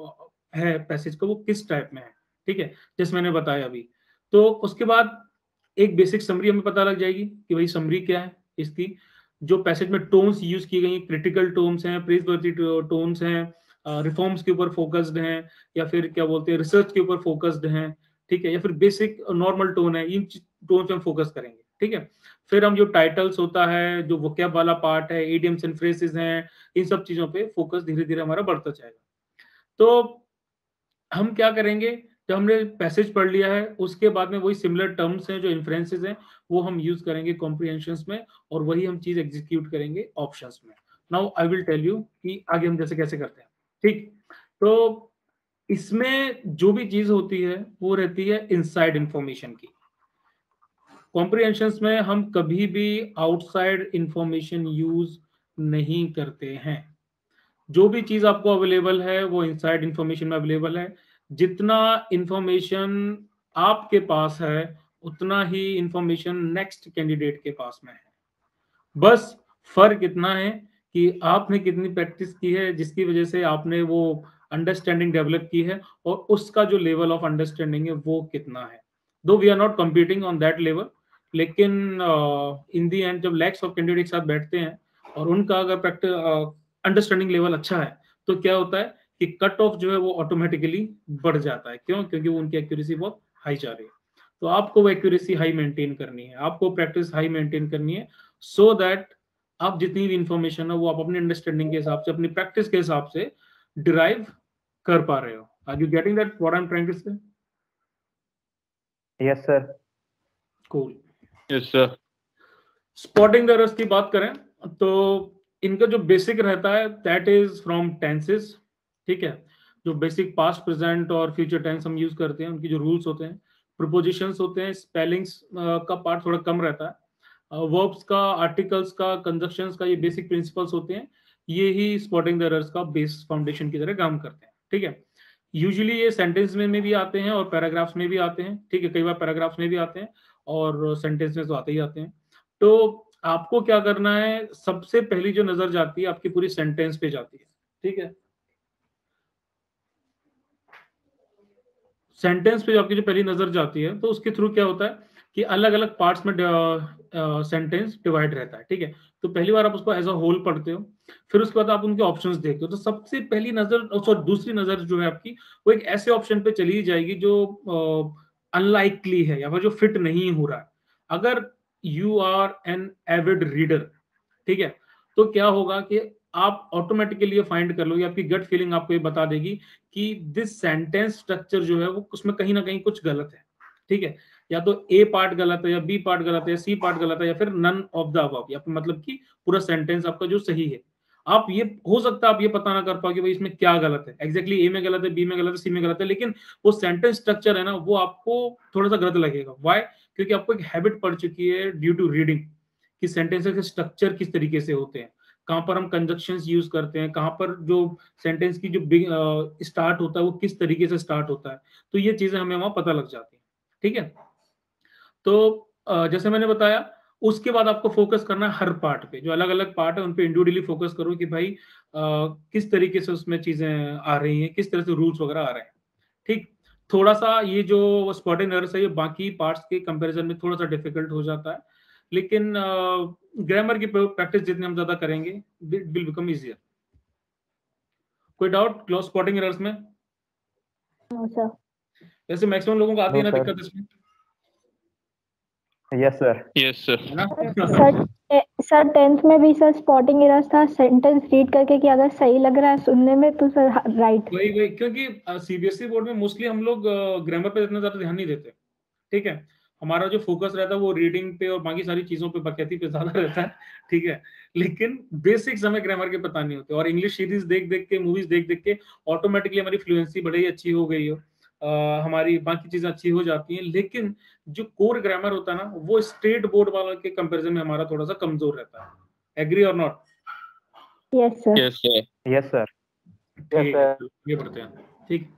है पैसेज का वो किस टाइप में है, ठीक है, जैसे मैंने बताया अभी। तो उसके बाद एक बेसिक समरी हमें पता लग जाएगी कि भाई समरी क्या है इसकी, जो पैसेज में टोन्स यूज की गई, क्रिटिकल टोन्स हैं, प्रेजवर्दी टोन्स हैं, रिफॉर्म्स के ऊपर फोकस्ड हैं, या फिर क्या बोलते हैं रिसर्च के ऊपर फोकस्ड हैं, ठीक है, या फिर बेसिक नॉर्मल टोन है, इन टोन पे हम फोकस करेंगे, ठीक है। फिर हम जो टाइटल्स होता है, जो वोकैब वाला पार्ट है, इडियम्स एंड फ्रेजेस हैं, इन सब चीजों पे फोकस धीरे धीरे हमारा बढ़ता जाएगा। तो हम क्या करेंगे, जब हमने पैसेज पढ़ लिया है उसके बाद में वही सिमिलर टर्म्स हैं जो इन्फ्रेंसेस हैं वो हम यूज करेंगे कॉम्प्रिहेंशंस में, और वही हम चीज एग्जीक्यूट करेंगे ऑप्शंस में। Now I will tell you कि आगे हम जैसे कैसे करते हैं, ठीक। तो इसमें जो भी चीज होती है वो रहती है इनसाइड इंफॉर्मेशन की। कॉम्प्रिहेंशंस में हम कभी भी आउटसाइड इंफॉर्मेशन यूज नहीं करते हैं। जो भी चीज आपको अवेलेबल है वो इनसाइड इंफॉर्मेशन में अवेलेबल है। जितना इंफॉर्मेशन आपके पास है उतना ही इंफॉर्मेशन नेक्स्ट कैंडिडेट के पास में है। बस फर्क इतना है कि आपने कितनी प्रैक्टिस की है, जिसकी वजह से आपने वो अंडरस्टैंडिंग डेवलप की है, और उसका जो लेवल ऑफ अंडरस्टैंडिंग है वो कितना है। दो we are not competing on that level, लेकिन इन दी एंड जब लैक्स ऑफ कैंडिडेट एक साथ बैठते हैं और उनका अगर प्रैक्टिस अंडरस्टैंडिंग लेवल अच्छा है तो क्या होता है कि कट ऑफ जो है वो ऑटोमेटिकली बढ़ जाता है। क्यों? क्योंकि वो उनकी एक्यूरेसी बहुत हाई जा रही है। तो आपको वो एक्यूरेसी हाई मेंटेन करनी है, आपको प्रैक्टिस हाई मेंटेन करनी है, सो so दैट आप जितनी भी इंफॉर्मेशन है वो आप अपनी अंडरस्टैंडिंग के हिसाब से, अपनी प्रैक्टिस के हिसाब से डिराइव कर पा रहे हो। Are you getting that what I am trying to say? Yes sir. Cool. Yes sir. Spotting the errors की बात करें तो इनका जो बेसिक रहता है दैट इज फ्रॉम टेंसेस, ठीक है। जो बेसिक पास्ट, प्रेजेंट और फ्यूचर टेंस हम यूज करते हैं उनकी जो रूल्स होते हैं, प्रीपोजिशंस होते हैं, स्पेलिंग्स का पार्ट थोड़ा कम रहता है, वर्ब्स का, आर्टिकल्स का, कंजक्शंस का, ये बेसिक प्रिंसिपल्स होते हैं। ये ही स्पॉटिंग द एरर्स का बेस फाउंडेशन की तरह काम करते हैं, ठीक है। यूजुअली ये सेंटेंस में, में भी आते हैं और पैराग्राफ्स में भी आते हैं, ठीक है। कई बार पैराग्राफ्स में भी आते हैं और सेंटेंस में तो आते ही आते हैं। तो आपको क्या करना है, सबसे पहली जो नजर जाती है आपकी पूरी सेंटेंस पे जाती है, ठीक है। सेंटेंस पे आपकी जो पहली नजर जाती है तो उसके थ्रू क्या होता है कि अलग अलग पार्ट्स में सेंटेंस डिवाइड रहता है, ठीक है। तो पहली बार आप उसको एज अ होल पढ़ते हो, फिर उसके बाद आप उनके ऑप्शंस देखते हो। तो सबसे पहली नजर, सॉरी दूसरी नजर जो है आपकी, वो एक ऐसे ऑप्शन पे चली जाएगी जो अनलाइकली है या फिर जो फिट नहीं हो रहा है। अगर you are an avid reader, ठीक है, तो क्या होगा कि आप ऑटोमेटिकली ये फाइंड कर लोगे, आपकी गट फीलिंग आपको ये बता देगी कि दिस सेंटेंस स्ट्रक्चर जो है वो उसमें कहीं ना कहीं कुछ गलत है, ठीक है। या तो ए पार्ट गलत है, या बी पार्ट गलत है, या सी पार्ट गलत है, या फिर नन ऑफ द अबव, या फिर मतलब कि पूरा सेंटेंस आपका जो सही है। आप ये हो सकता है आप ये पता ना कर पाओ कि भाई इसमें क्या गलत है, एग्जैक्टली ए में गलत है, बी में गलत है, सी में गलत है, लेकिन वो सेंटेंस स्ट्रक्चर है ना वो आपको थोड़ा सा गलत लगेगा। व्हाई? क्योंकि आपको एक हैबिट पड़ चुकी है ड्यू टू रीडिंग कि सेंटेंसेस के स्ट्रक्चर किस तरीके से होते हैं, कहां पर हम कंजक्शंस यूज करते हैं, कहां पर जो सेंटेंस की जो स्टार्ट होता है वो किस तरीके से स्टार्ट होता है। तो ये चीजें हमें वहां पता लग जाती हैं, ठीक है। तो जैसे मैंने बताया, उसके बाद आपको फोकस करना है हर पार्ट पे, जो अलग अलग पार्ट है उन पे इंडिविजुअली फोकस करो कि भाई आ, किस तरीके से उसमें चीजें आ रही हैं, किस तरह से रूल्स वगैरह आ रहे हैं, ठीक। थोड़ा सा ये जो स्पॉटिंग एरर्स है ये बाकी पार्ट्स के कंपैरिजन में थोड़ा सा डिफिकल्ट हो जाता है, लेकिन ग्रामर की प्रैक्टिस जितनी हम ज्यादा करेंगे विल बिकम इजियर। कोई डाउट क्लोज स्पॉटिंग एरर्स में? No sir. वैसे मैक्सिमम लोगों को आती है ना दिक्कत इसमें? Yes sir. Yes sir. है ना? सर सर टेंथ में भी सर स्पॉटिंग एरर्स था, सेंटेंस रीड करके कि अगर सही लग रहा है सुनने में तो सर राइट। वही वही क्योंकि सीबीएसई बोर्ड में मोस्टली हम लोग ग्रामर पे इतना ज्यादा ध्यान नहीं देते, ठीक है। हमारा जो फोकस रहता है वो रीडिंग पे और बाकी सारी चीजों पे, बकैती पे ज्यादा रहता है, ठीक है। लेकिन बेसिक्स हमें ग्रामर के पता नहीं होते, और इंग्लिश सीरीज देख देख के, मूवीज देख देख के ऑटोमेटिकली हमारी फ्लुएंसी बड़ी अच्छी हो गई हो, आ, हमारी बाकी चीजें अच्छी हो जाती हैं। लेकिन जो कोर ग्रामर होता है ना वो स्टेट बोर्ड वालों के कंपेरिजन में हमारा थोड़ा सा कमजोर रहता है। एग्री और not? Yes sir. Yes sir. Yes sir. ठीक है, ये पढ़ते हैं, ठीक।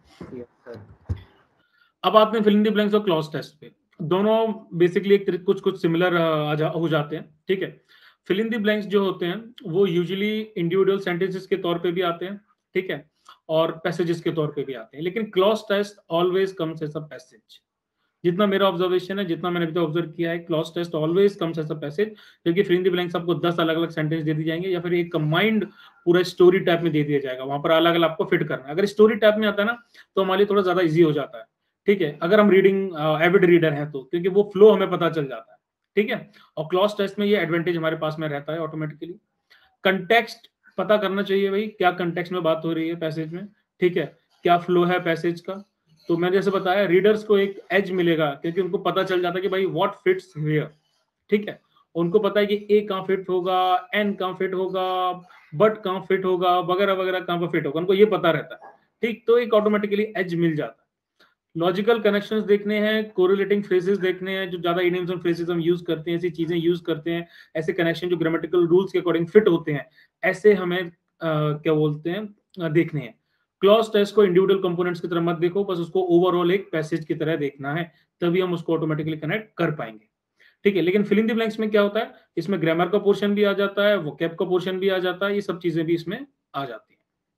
अब आते हैं फिल इन द ब्लैंक्स और क्लॉज टेस्ट पे। दोनों बेसिकली एक कुछ कुछ सिमिलर जा, हो जाते हैं, ठीक है। फिल इन द ब्लैंक्स जो होते हैं वो यूजुअली इंडिविजुअल सेंटेंसेस के तौर पे भी आते हैं, ठीक है। और पैसेजेस के तौर पे भी आते हैं, लेकिन cloze test always comes as a passage. जितना मेरा ऑब्जर्वेशन है, जितना मैंने अभी तक ऑब्जर्व किया है, cloze test always comes as a passage, क्योंकि फिल इन द ब्लैंक्स आपको दस अलग अलग सेंटेंस दे दिए जाएंगे या फिर एक कंबाइंड पूरा स्टोरी टाइप में दे दिया जाएगा, वहां पर अलग अलग आपको फिट करना है। अगर स्टोरी टाइप में आता है ना तो हमारे लिए थोड़ा ज्यादा इजी हो जाता है, ठीक है, अगर हम रीडिंग एविड रीडर हैं तो, क्योंकि वो फ्लो हमें पता चल जाता है, ठीक है। और क्लॉज टेस्ट में ये एडवांटेज हमारे पास में रहता है ऑटोमेटिकली। कंटेक्स्ट पता करना चाहिए भाई, क्या कंटेक्स्ट में बात हो रही है पैसेज में, ठीक है, क्या फ्लो है पैसेज का। तो मैंने जैसे बताया, रीडर्स को एक एज मिलेगा क्योंकि उनको पता चल जाता है कि भाई व्हाट फिट्स हियर, ठीक है। उनको पता है कि ए कहाँ फिट होगा, एन कहाँ फिट होगा, बट कहाँ फिट होगा, वगैरह वगैरह कहाँ पर फिट होगा, उनको ये पता रहता है, ठीक। तो एक ऑटोमेटिकली एज मिल जाता है। लॉजिकल कनेक्शंस देखने हैं, कोरिलेटिंग फ्रेजेस देखने हैं, जो ज्यादा इडियम्स और फ्रेजेस हम यूज करते हैं, ऐसी चीजें यूज करते हैं, ऐसे कनेक्शन जो ग्रामेटिकल रूल्स के अकॉर्डिंग फिट होते हैं, ऐसे हमें आ, क्या बोलते हैं, आ, देखने हैं। क्लॉज टेस्ट को इंडिविजुअल कंपोनेंट्स की तरह मत देखो, बस उसको ओवरऑल एक पैसेज की तरह देखना है, तभी हम उसको ऑटोमेटिकली कनेक्ट कर पाएंगे, ठीक है। लेकिन फिल इन द ब्लैंक्स में क्या होता है, इसमें ग्रामर का पोर्शन भी आ जाता है, वोकैब का पोर्शन भी आ जाता है, ये सब चीजें भी इसमें आ जाती है।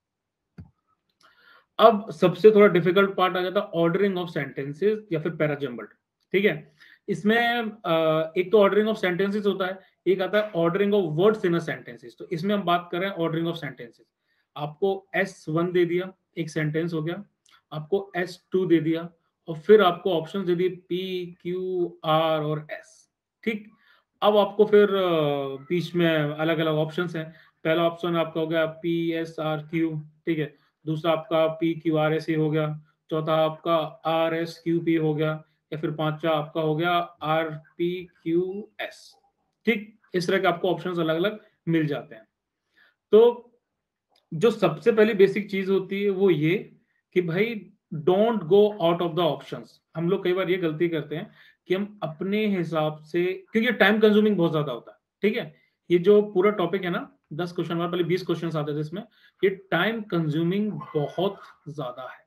अब सबसे थोड़ा डिफिकल्ट पार्ट आ जाता है ऑर्डरिंग ऑफ सेंटेंसेस या फिर पैराजम्बल्ड, ठीक है। इसमें एक तो ऑर्डरिंग ऑफ सेंटेंसेस होता है, एक आता है ordering of words in a sentences. तो इसमें हम बात कर रहे हैं ऑर्डरिंग ऑफ सेंटेंसेस। आपको एस वन दे दिया, एक सेंटेंस हो गया, आपको एस टू दे दिया, और फिर आपको ऑप्शन दे दिए पी, क्यू, आर और एस, ठीक। अब आपको फिर बीच में अलग अलग ऑप्शन हैं। पहला ऑप्शन आपका हो गया पी एस आर क्यू, ठीक है। दूसरा आपका P Q R S A हो गया, चौथा आपका आर एस क्यू पी हो गया, या फिर पांचवा आपका हो गया आर पी क्यू एस, ठीक। इस तरह के आपको ऑप्शंस अलग अलग मिल जाते हैं। तो जो सबसे पहली बेसिक चीज होती है वो ये कि भाई don't go out of the options. हम लोग कई बार ये गलती करते हैं कि हम अपने हिसाब से, क्योंकि टाइम कंज्यूमिंग बहुत ज्यादा होता है, ठीक है। ये जो पूरा टॉपिक है ना, दस क्वेश्चन वाला, पहले बीस क्वेश्चन आते थे इसमें, ये टाइम कंज्यूमिंग बहुत ज्यादा है,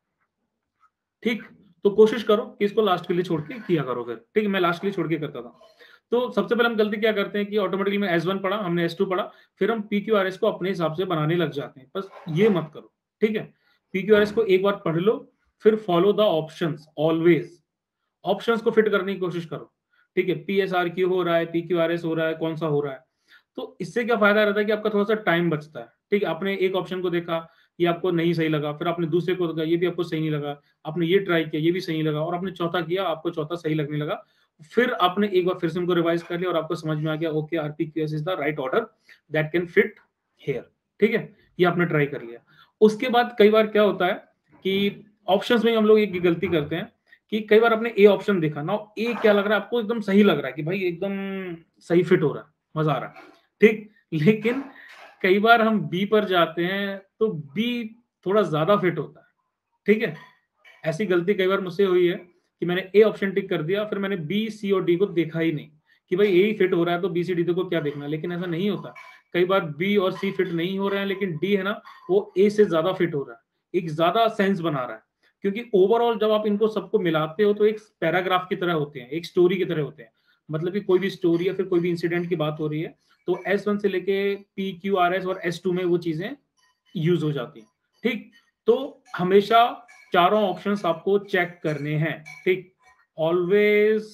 ठीक। तो कोशिश करो कि इसको लास्ट के लिए छोड़ के किया करो फिर, ठीक है। मैं लास्ट के लिए छोड़ के करता था। तो सबसे पहले हम गलती क्या करते हैं कि ऑटोमेटिकली में एस वन पढ़ा, हमने एस टू पढ़ा, फिर हम पी क्यू आर एस को अपने हिसाब से बनाने लग जाते हैं। बस ये मत करो, ठीक है। पी क्यू आर एस को एक बार पढ़ लो, फिर follow the options, always options को फिट करने की कोशिश करो, ठीक है। पी एस आर क्यू हो रहा है, पी क्यू आर एस हो रहा है, कौन सा हो रहा है। तो इससे क्या फायदा रहता है कि आपका थोड़ा सा टाइम बचता है, ठीक है। आपने एक ऑप्शन को देखा, ये आपको नहीं सही लगा, फिर आपने दूसरे को देखा, ये भी आपको सही नहीं लगा, आपने ये ट्राई किया, ये भी सही लगा, और आपने चौथा किया, आपको चौथा सही लगने लगा, फिर आपने एक बार फिर से उनको रिवाइज कर लिया और आपको समझ में आ गया okay RPQS is the right order that can fit here, ठीक है। ये आपने ट्राई कर लिया। उसके बाद कई बार क्या होता है कि ऑप्शंस में हम लोग एक गलती करते हैं कि कई बार आपने ए ऑप्शन देखा ना, ए क्या लग रहा है आपको, एकदम सही लग रहा है कि भाई एकदम सही फिट हो रहा है, मजा आ रहा है, ठीक। लेकिन कई बार हम बी पर जाते हैं तो बी थोड़ा ज्यादा फिट होता है, ठीक है। ऐसी गलती कई बार मुझसे हुई है कि मैंने ए ऑप्शन टिक कर दिया, फिर मैंने बी, सी और डी को देखा ही नहीं कि भाई ए ही फिट हो रहा है तो बी, सी, डी को क्या देखना। लेकिन ऐसा नहीं होता, कई बार बी और सी फिट नहीं हो रहे हैं, लेकिन डी है ना वो ए से ज्यादा फिट हो रहा है, एक ज्यादा सेंस बना रहा है। क्योंकि ओवरऑल जब आप इनको सबको मिलाते हो तो एक पैराग्राफ की तरह होते हैं, एक स्टोरी की तरह होते हैं। मतलब कि कोई भी स्टोरी या फिर कोई भी इंसिडेंट की बात हो रही है तो एस वन से लेके पी, क्यू, आर, एस और एस टू में वो चीजें यूज हो जाती हैं, ठीक। तो हमेशा चारों ऑप्शंस आपको चेक करने हैं, ठीक। ऑलवेज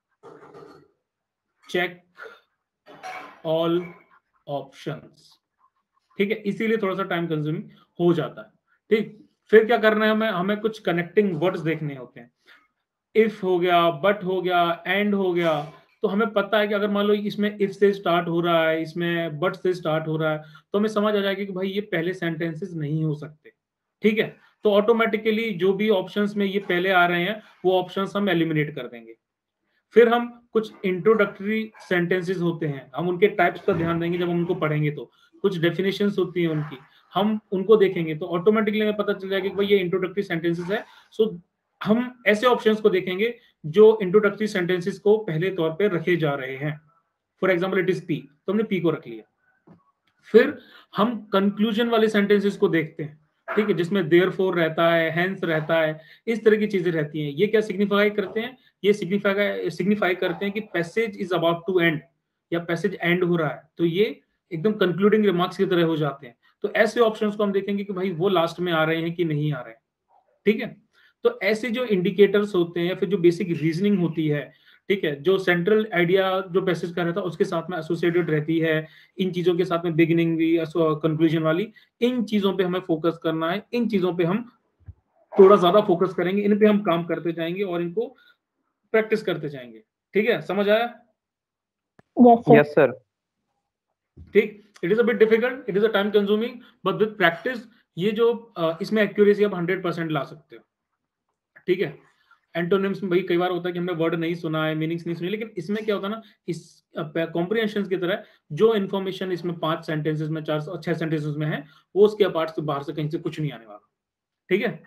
चेक ऑल ऑप्शंस, ठीक है। इसीलिए थोड़ा सा टाइम कंज्यूमिंग हो जाता है, ठीक। फिर क्या करना है हमें, हमें कुछ कनेक्टिंग वर्ड्स देखने होते हैं। इफ हो गया, बट हो गया, एंड हो गया। तो हमें पता है कि अगर मान लो इसमें इफ से स्टार्ट हो रहा है, इसमें बट से स्टार्ट हो रहा है, तो हमें समझ आ जाएगा कि भाई ये पहले सेंटेंसेस नहीं हो सकते, ठीक है। तो ऑटोमेटिकली जो भी ऑप्शंस में ये पहले आ रहे हैं वो ऑप्शंस हम एलिमिनेट कर देंगे। फिर हम कुछ इंट्रोडक्टरी सेंटेंसेस होते हैं, हम उनके टाइप्स पर ध्यान देंगे जब हम उनको पढ़ेंगे। तो कुछ डेफिनेशंस होती हैं उनकी, हम उनको देखेंगे तो ऑटोमेटिकली हमें पता चल जाएगा कि भाई ये इंट्रोडक्टरी सेंटेंसेस है। सो हम ऐसे ऑप्शंस को देखेंगे जो इंट्रोडक्टरी सेंटेंसेस को पहले तौर पे रखे जा रहे हैं। For example it is P, तो हमने पी को रख लिया। फिर हम कंक्लूजन वाले सेंटेंसेस को देखते हैं, ठीक है, जिसमें देयरफॉर रहता है, हेंस रहता है, इस तरह की चीजें रहती हैं। ये क्या सिग्निफाई करते हैं, ये सिग्निफाई सिग्निफाई करते हैं कि passage is about to end या पैसेज एंड हो रहा है। तो ये एकदम कंक्लूडिंग रिमार्क्स की तरह हो जाते हैं। तो ऐसे ऑप्शंस को हम देखेंगे कि भाई वो लास्ट में आ रहे हैं कि नहीं आ रहे हैं, ठीक है। तो ऐसे जो इंडिकेटर्स होते हैं या फिर जो बेसिक रीजनिंग होती है, ठीक है, जो सेंट्रल आइडिया जो पैसेज का रहता है उसके साथ में एसोसिएटेड रहती है, इन चीजों के साथ में बिगिनिंग भी, कंक्लूजन वाली, इन चीजों पे हमें फोकस करना है, इन चीजों पे हम थोड़ा ज्यादा फोकस करेंगे, इन पे हम काम करते जाएंगे और इनको प्रैक्टिस करते जाएंगे, ठीक है, समझ आया? Yes sir. Yes sir. ठीक, it is a bit difficult, it is a time consuming, but with practice ये जो uh, इसमें एक्यूरेसी आप हंड्रेड परसेंट ला सकते हो, ठीक है। एंटोनिम्स में भाई कई बार होता है कि हमने वर्ड नहीं सुना है, मीनिंग्स नहीं सुनी, लेकिन इसमें क्या होता है ना, इस कॉम्प्रिहेंशन की तरह जो इन्फॉर्मेशन इसमें पांच सेंटेंसेस में, चार छह सेंटेंसेस में है, वो उसके अपार्ट से बाहर से कहीं से कुछ नहीं आने वाला, ठीक है।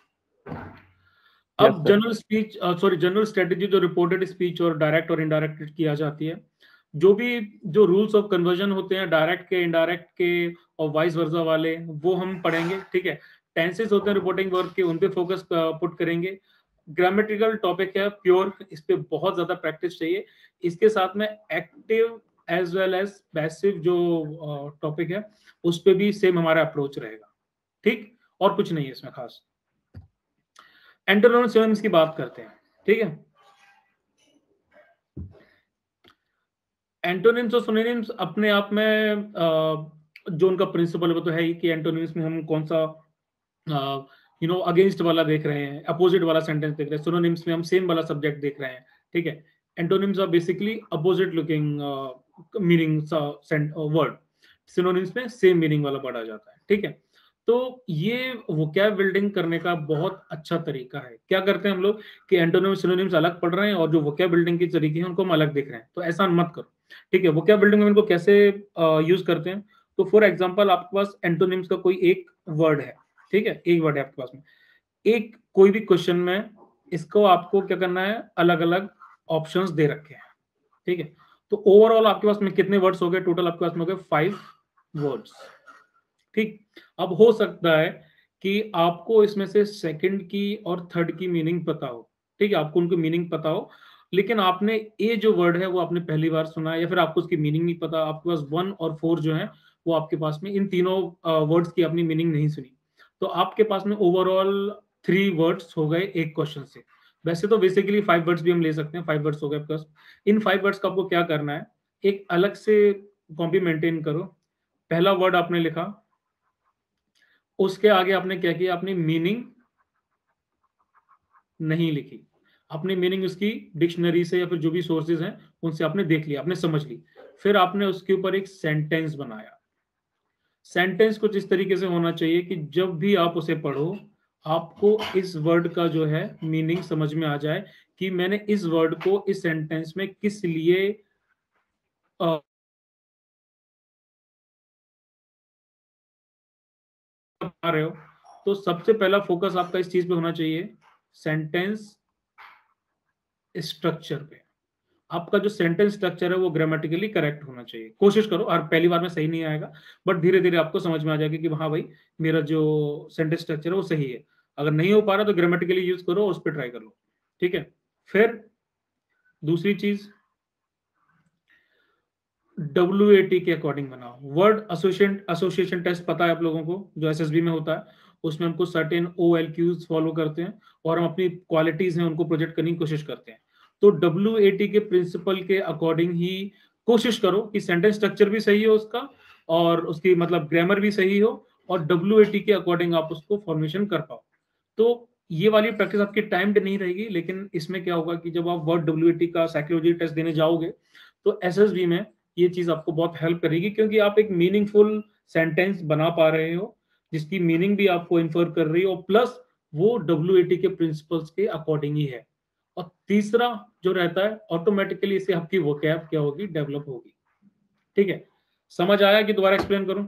Yes, अब sir. General speech, sorry general strategy जो रिपोर्टेड स्पीच और डायरेक्ट और इनडायरेक्ट किया जाती है, जो भी जो रूल्स ऑफ कन्वर्जन होते हैं डायरेक्ट के, इनडायरेक्ट के और वाइस वर्सा वाले, वो हम पढ़ेंगे, ठीक है। टेंसेस होते हैं रिपोर्टिंग वर्ब के, उन पे फोकस पुट करेंगे। ग्रामेटिकल टॉपिक है प्योर, इस पे बहुत ज्यादा प्रैक्टिस चाहिए। इसके साथ में active as well as passive जो टॉपिक है उस पे भी सेम हमारा अप्रोच रहेगा, ठीक, और कुछ नहीं है इसमें खास। एंटोनिम्स सिनोनिम्स की बात करते हैं, ठीक है। एंटोनिम्स और सिनोनिम्स अपने आप में जो उनका प्रिंसिपल है वो तो है ही कि एंटोनिम्स में हम कौन सा यू नो अगेंस्ट वाला देख रहे हैं, अपोजिट वाला सेंटेंस देख रहे हैं, सिनोनिम्स में हम सेम वाला सब्जेक्ट देख रहे हैं, ठीक है। Antonyms are basically opposite looking meaning word, synonyms में सेम मीनिंग वाला वर्ड आ जाता है, ठीक है। तो ये वोकैब बिल्डिंग करने का बहुत अच्छा तरीका है। क्या करते हैं हम लोग कि एंटोनिम्स सिनोनिम्स अलग पढ़ रहे हैं और जो वोकैब बिल्डिंग के तरीके हैं उनको हम अलग देख रहे हैं, तो ऐसा मत करो, ठीक है। वोकैब बिल्डिंग में इनको कैसे यूज uh, करते हैं, तो फॉर एग्जांपल आपके पास एंटोनिम्स का कोई एक वर्ड है, ठीक है, एक वर्ड है आपके पास में, एक कोई भी क्वेश्चन में इसको आपको क्या करना है, अलग अलग ऑप्शंस दे रखे हैं, ठीक है। तो ओवरऑल आपके पास में कितने वर्ड्स हो गए, टोटल आपके पास में हो गए फाइव वर्ड्स, ठीक। अब हो सकता है कि आपको इसमें से सेकंड की और थर्ड की मीनिंग पता हो, ठीक है, आपको उनकी मीनिंग पता हो, लेकिन आपने ये जो वर्ड है वो आपने पहली बार सुना है या फिर आपको उसकी मीनिंग नहीं पता, आपके पास वन और फोर जो है वो आपके पास में इन तीनों वर्ड्स की अपनी मीनिंग नहीं सुनी, तो आपके पास में ओवरऑल थ्री वर्ड्स हो गए एक क्वेश्चन से। वैसे तो बेसिकली फाइव वर्ड्स भी हम ले सकते हैं, फाइव वर्ड्स हो गए आपके पास। इन फाइव वर्ड्स का आपको क्या करना है, एक अलग से कॉपी मेंटेन करो। पहला वर्ड आपने लिखा, उसके आगे आपने क्या किया, आपने मीनिंग नहीं लिखी, अपनी मीनिंग उसकी डिक्शनरी से या फिर जो भी सोर्सेज हैं उनसे आपने देख लिया, आपने समझ ली, फिर आपने उसके ऊपर एक सेंटेंस बनाया। सेंटेंस कुछ इस तरीके से होना चाहिए कि जब भी आप उसे पढ़ो आपको इस वर्ड का जो है मीनिंग समझ में आ जाए कि मैंने इस वर्ड को इस सेंटेंस में किस लिए आ, आ रहे हो। तो सबसे पहला फोकस आपका इस चीज पे होना चाहिए, सेंटेंस स्ट्रक्चर पे। आपका जो सेंटेंस स्ट्रक्चर है वो ग्रामेटिकली करेक्ट होना चाहिए। कोशिश करो, और पहली बार में सही नहीं आएगा, बट धीरे धीरे आपको समझ में आ जाएगा कि हाँ भाई मेरा जो सेंटेंस स्ट्रक्चर है वो सही है। अगर नहीं हो पा रहा तो ग्रामेटिकली यूज करो, उस पर ट्राई कर लो, ठीक है। फिर दूसरी चीज, डब्ल्यू ए टी के अकॉर्डिंग बनाओ। वर्ड एसोसिएशन एसोसिएशन टेस्ट पता है आप लोगों को, जो एस एस बी में होता है, उसमें हमको सर्टेन ओ एल क्यूज फॉलो करते हैं और हम अपनी क्वालिटीज हैं उनको प्रोजेक्ट करने की कोशिश करते हैं। तो डब्ल्यू ए टी के प्रिंसिपल के अकॉर्डिंग ही कोशिश करो कि सेंटेंस स्ट्रक्चर भी सही हो उसका और उसकी मतलब ग्रामर भी सही हो और डब्ल्यू ए टी के अकॉर्डिंग आप उसको फॉर्मेशन कर पाओ। तो ये वाली प्रैक्टिस आपकी टाइम्ड नहीं रहेगी, लेकिन इसमें क्या होगा कि जब आप वर्ड डब्ल्यू ए टी का साइकोलॉजी टेस्ट देने जाओगे तो एस एस बी में ये चीज आपको बहुत हेल्प करेगी, क्योंकि आप एक मीनिंगफुल सेंटेंस बना पा रहे हो जिसकी मीनिंग भी आपको इन्फर कर रही हो, प्लस वो डब्ल्यू ए टी के प्रिंसिपल्स के अकॉर्डिंग ही है। और तीसरा जो रहता है, ऑटोमेटिकली इससे आपकी वोकैब क्या होगी, डेवलप होगी, ठीक है। समझ आया कि दोबारा एक्सप्लेन करूं?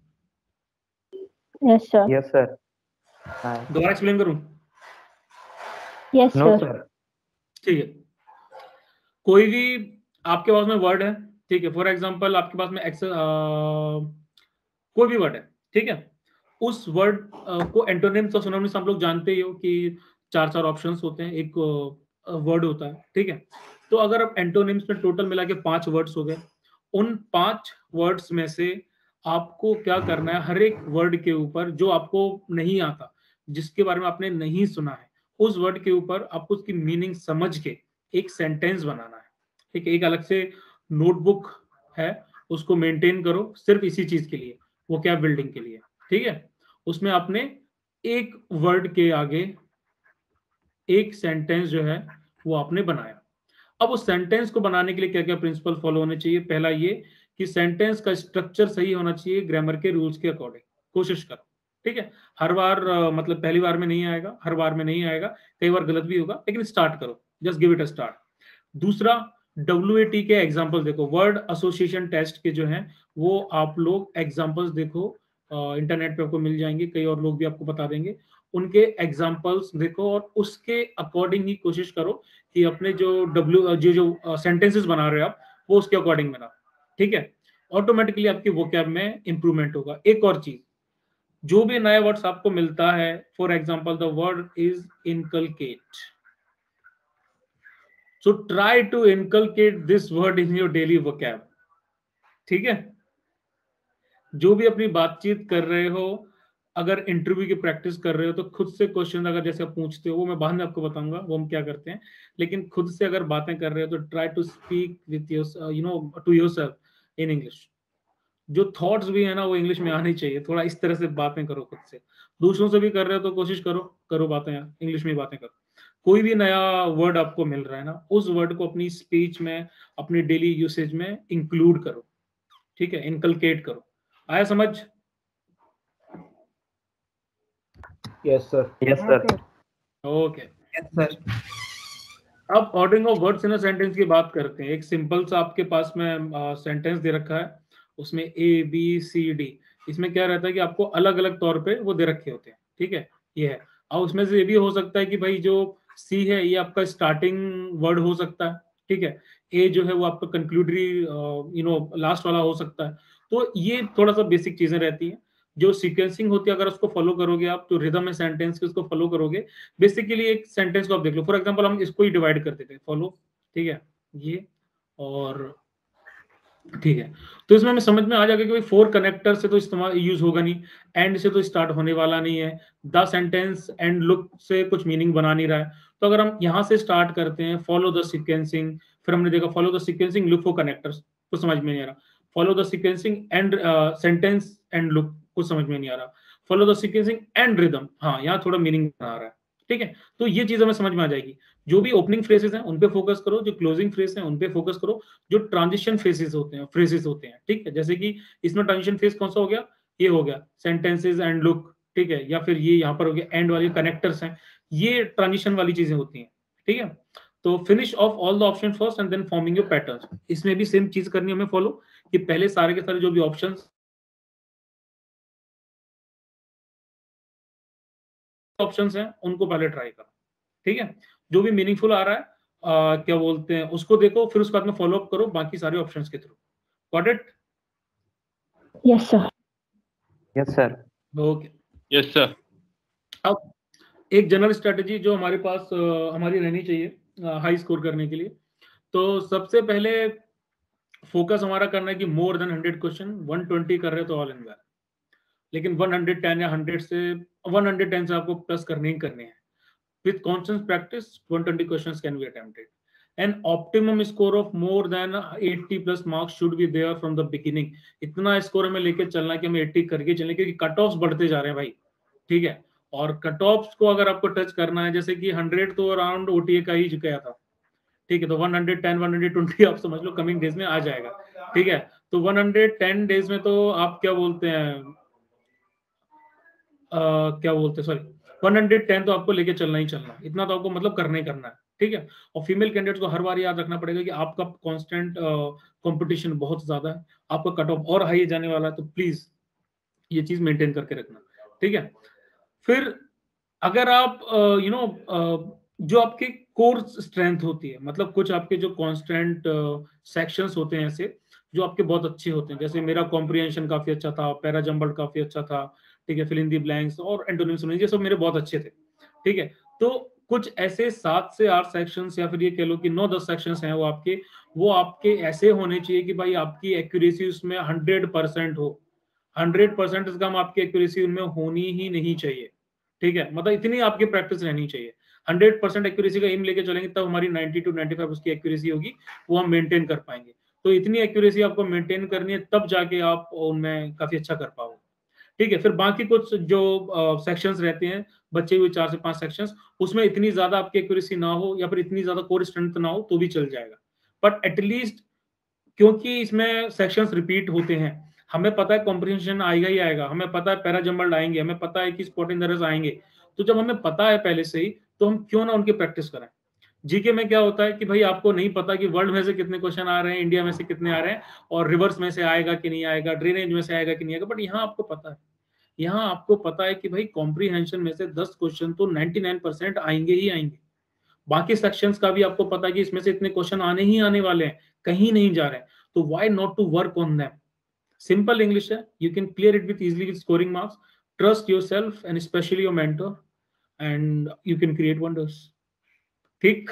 Yes sir. Yes sir. दोबारा एक्सप्लेन करूं? Yes no sir. सर। ठीक है। कोई भी आपके पास में वर्ड है, ठीक है, फॉर एग्जांपल आपके पास में एक्स कोई भी वर्ड है, ठीक है, उस वर्ड को एंटोनिम्स और सिनोनिम्स हम लोग जानते ही हो कि चार चार ऑप्शंस होते हैं, एक वर्ड होता है, ठीक है। तो अगर आप एंटोनिम्स में टोटल मिला के पांच वर्ड्स हो गए, उन पांच वर्ड्स में से आपको क्या करना है, हर एक वर्ड के ऊपर जो आपको नहीं आता, जिसके बारे में आपने नहीं सुना है, उस वर्ड के ऊपर आपको उसकी मीनिंग समझ के एक सेंटेंस बनाना है। ठीक है, एक अलग से नोटबुक है, उसको मेंटेन करो सिर्फ इसी चीज के लिए, वो क्या बिल्डिंग के लिए। ठीक है, उसमें आपने एक वर्ड के आगे एक सेंटेंस जो है वो आपने बनाया। अब उस सेंटेंस को बनाने के लिए क्या क्या प्रिंसिपल फॉलो होने चाहिए? पहला ये कि सेंटेंस का स्ट्रक्चर सही होना चाहिए ग्रामर के रूल्स के अकॉर्डिंग, कोशिश करो। ठीक है, हर बार uh, मतलब पहली बार में नहीं आएगा, हर बार में नहीं आएगा, कई बार गलत भी होगा, लेकिन स्टार्ट करो, just give it a start. दूसरा, डब्ल्यू ए टी के एग्जाम्पल देखो, वर्ड एसोसिएशन टेस्ट के जो हैं वो आप लोग एग्जाम्पल्स देखो, इंटरनेट पे आपको मिल जाएंगे, कई और लोग भी आपको बता देंगे, उनके एग्जाम्पल्स देखो और उसके अकॉर्डिंग ही कोशिश करो कि अपने जो डब्ल्यू जो जो सेंटेंसेस बना रहे हो आप, वो उसके अकॉर्डिंग बनाओ। ठीक है, ऑटोमेटिकली आपकी वोकैब में इंप्रूवमेंट होगा। एक और चीज, जो भी नया वर्ड्स आपको मिलता है, for example the word is inculcate, so try to inculcate this word in your daily vocab. ठीक है, जो भी अपनी बातचीत कर रहे हो, अगर इंटरव्यू की प्रैक्टिस कर रहे हो तो खुद से क्वेश्चन अगर जैसे आप पूछते हो, वो मैं बाद में आपको बताऊंगा वो हम क्या करते हैं, लेकिन खुद से अगर बातें कर रहे हो तो try to speak with your you know to yourself in English. जो थॉट्स भी है ना वो इंग्लिश में आनी चाहिए, थोड़ा इस तरह से बातें करो खुद से। दूसरों से भी कर रहे हो तो कोशिश करो करो बातें इंग्लिश में ही बातें करो। कोई भी नया वर्ड आपको मिल रहा है ना, उस वर्ड को अपनी स्पीच में, अपनी डेली यूसेज में इंक्लूड करो। ठीक है, इनकलकेट करो। आया समझ? Yes sir. Yes sir. Okay, yes sir. अब ordering of words in a sentence की बात करते हैं। एक सिंपल सा आपके पास में सेंटेंस दे रखा है, उसमें ए बी सी डी, इसमें क्या रहता है कि आपको अलग अलग तौर पे वो दे रखे होते हैं। ठीक है, ये है। और उसमें से ये भी हो सकता है कि भाई जो सी है ये आपका स्टार्टिंग वर्ड हो सकता है। ठीक है, ए जो है वो आपका कंक्लूडरी यू नो लास्ट वाला हो सकता है। तो ये थोड़ा सा बेसिक चीजें रहती हैं जो सीक्वेंसिंग होती है, अगर उसको फॉलो करोगे आप, तो रिदम है सेंटेंस की, उसको फॉलो करोगे, बेसिकली एक सेंटेंस को आप देख लो। फॉर एग्जांपल हम इसको ही डिवाइड कर देते हैं, फॉलो। ठीक है, ये और ठीक है, तो इसमें हमें समझ में आ जाएगा कि भाई फोर कनेक्टर से तो इस्तेमाल यूज होगा नहीं, एंड से तो स्टार्ट होने वाला नहीं है, द सेंटेंस एंड लुक से कुछ मीनिंग बना नहीं रहा है। तो अगर हम यहाँ से स्टार्ट करते हैं, फॉलो द सीक्वेंसिंग, फिर हमने देखा follow the sequencing look for connectors, कुछ समझ में नहीं आ रहा। Follow the sequencing and sentence and look, कुछ समझ में नहीं आ रहा। Follow the sequencing and rhythm, हाँ यहाँ थोड़ा मीनिंग बना रहा है। ठीक है, तो ये चीज हमें समझ में आ जाएगी। जो भी ओपनिंग फ्रेजेस हैं उन पे फोकस करो, जो क्लोजिंग फ्रेज हैं उन पे फोकस करो, जो ट्रांजिशन फेसेस होते हैं फ्रेजेस होते हैं। ठीक है, जैसे कि इसमें ट्रांजिशन फेज कौन सा हो गया, ये हो गया सेंटेंसेस एंड लुक। ठीक है, या फिर ये यहाँ पर हो गया एंड वाली कनेक्टर्स हैं, ये ट्रांजिशन वाली चीजें होती हैं। ठीक है, तो finish off all the option first and then forming your pattern. इसमें भी सेम चीज करनी है हमें फॉलो, कि पहले सारे के सारे जो भी ऑप्शन ऑप्शंस हैं उनको पहले ट्राई करो। ठीक है, जो भी मीनिंगफुल आ रहा है आ, क्या बोलते हैं उसको देखो, फिर उसके बाद में फॉलो अप करो बाकी सारे ऑप्शंस के थ्रू। Got it? Yes sir. Yes sir. Okay, yes sir. अब एक जनरल स्ट्रेटजी जो हमारे पास आ, हमारी रहनी चाहिए हाई स्कोर करने के लिए, तो सबसे पहले फोकस हमारा करना है कि more than hundred question, one twenty कर रहे हो तो ऑल इन वेल, लेकिन वन हंड्रेड टेन या हंड्रेड से वन हंड्रेड टेन से आपको प्लस करने ही करने हैं। With constant practice, one hundred twenty questions can be attempted. An optimum score of more than eighty plus marks should be there from the beginning. इतना स्कोर हमें लेके चलना है कि हमें अस्सी करके चलने, क्योंकि कट ऑफ्स बढ़ते जा रहे हैं भाई। ठीक है, और कट ऑफ्स को अगर आपको टच करना है, जैसे कि हंड्रेड तो अराउंड ओटीए का ही गया था। ठीक है, तो one hundred ten one hundred twenty आप समझ लो कमिंग डेज में आ जाएगा। ठीक है, तो वन हंड्रेड टेन डेज में तो आप क्या बोलते हैं uh, क्या बोलते हैं सॉरी वन हंड्रेड टेन तो आपको लेके चलना ही चलना, इतना तो आपको मतलब करना ही करना है। ठीक है, और फीमेल कैंडिडेट्स को हर बार याद रखना पड़ेगा कि आपका कांस्टेंट कंपटीशन uh, बहुत ज्यादा है, आपका कट ऑफ और हाई जाने वाला है, तो प्लीज ये चीज मेंटेन करके रखना। ठीक है, फिर अगर आप यू नो जो आपके कोर स्ट्रेंथ होती है, मतलब कुछ आपके जो कांस्टेंट सेक्शंस होते हैं ऐसे जो आपके बहुत अच्छे होते हैं, जैसे मेरा कॉम्प्रिहेंशन काफी अच्छा था, पैरा जंबल काफी अच्छा था, ठीक है, फिल इन दी ब्लैंक्स और एंटोनिम्स ये सब मेरे बहुत अच्छे थे। ठीक है, तो कुछ ऐसे सात से आठ सेक्शंस या फिर ये कह लो कि नौ दस सेक्शंस हैं वो आपके वो आपके ऐसे होने चाहिए कि भाई आपकी एक्यूरेसी उसमें हंड्रेड परसेंट हो। हंड्रेड परसेंट से कम आपकी एक्यूरेसी उनमें होनी ही नहीं चाहिए, ठीक है। मतलब इतनी आपकी प्रैक्टिस रहनी चाहिए। हंड्रेड परसेंट एक्यूरेसी का एम लेके चलेंगे तब हमारी नाइंटी टू नाइंटी फाइव उसकी एक्यूरेसी होगी, वो हम मेंटेन कर पाएंगे। तो इतनी एक्यूरेसी आपको मेंटेन करनी है, तब जाके आप उनमें काफी अच्छा कर पाओगे, ठीक है। फिर बाकी कुछ जो सेक्शंस uh, रहते हैं, बचे हुए चार से पांच सेक्शंस, उसमें इतनी ज्यादा आपकी एक्यूरेसी ना हो या फिर इतनी ज्यादा कोर स्ट्रेंथ ना हो तो भी चल जाएगा। बट एटलीस्ट, क्योंकि इसमें सेक्शंस रिपीट होते हैं, हमें पता है कॉम्प्रिहेंशन आएगा ही आएगा, हमें पता है पैरा जम्बल्ड आएंगे, हमें पता है कि स्पॉटिंग एरर्स आएंगे। तो जब हमें पता है पहले से ही, तो हम क्यों ना उनकी प्रैक्टिस करें। जीके में क्या होता है कि भाई आपको नहीं पता कि वर्ल्ड में से कितने क्वेश्चन आ रहे हैं, इंडिया में से कितने आ रहे हैं, और रिवर्स में से आएगा कि नहीं आएगा, ड्रेनेज में से आएगा कि नहीं आएगा। बट यहाँ आपको पता है, यहाँ आपको पता है कि भाई कॉम्प्रिहेंशन में से दस क्वेश्चन तो नाइंटी नाइन परसेंट आएंगे ही आएंगे। बाकी सेक्शंस का भी आपको पता है कि इसमें से इतने क्वेश्चन आने ही आने वाले हैं, कहीं नहीं जा रहे हैं। तो why not to work on them. Simple English है, you can clear it with easily with scoring marks. Trust yourself and specially your mentor, and you can create wonders. ठीक?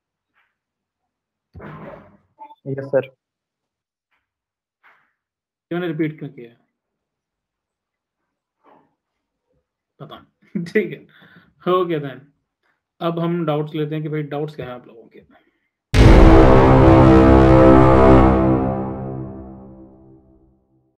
Yes sir. मैंने रिपीट क्यों किया पता नहीं। ठीक है, हो गया देन। अब हम डाउट्स लेते हैं कि भाई डाउट्स क्या है आप लोगों को।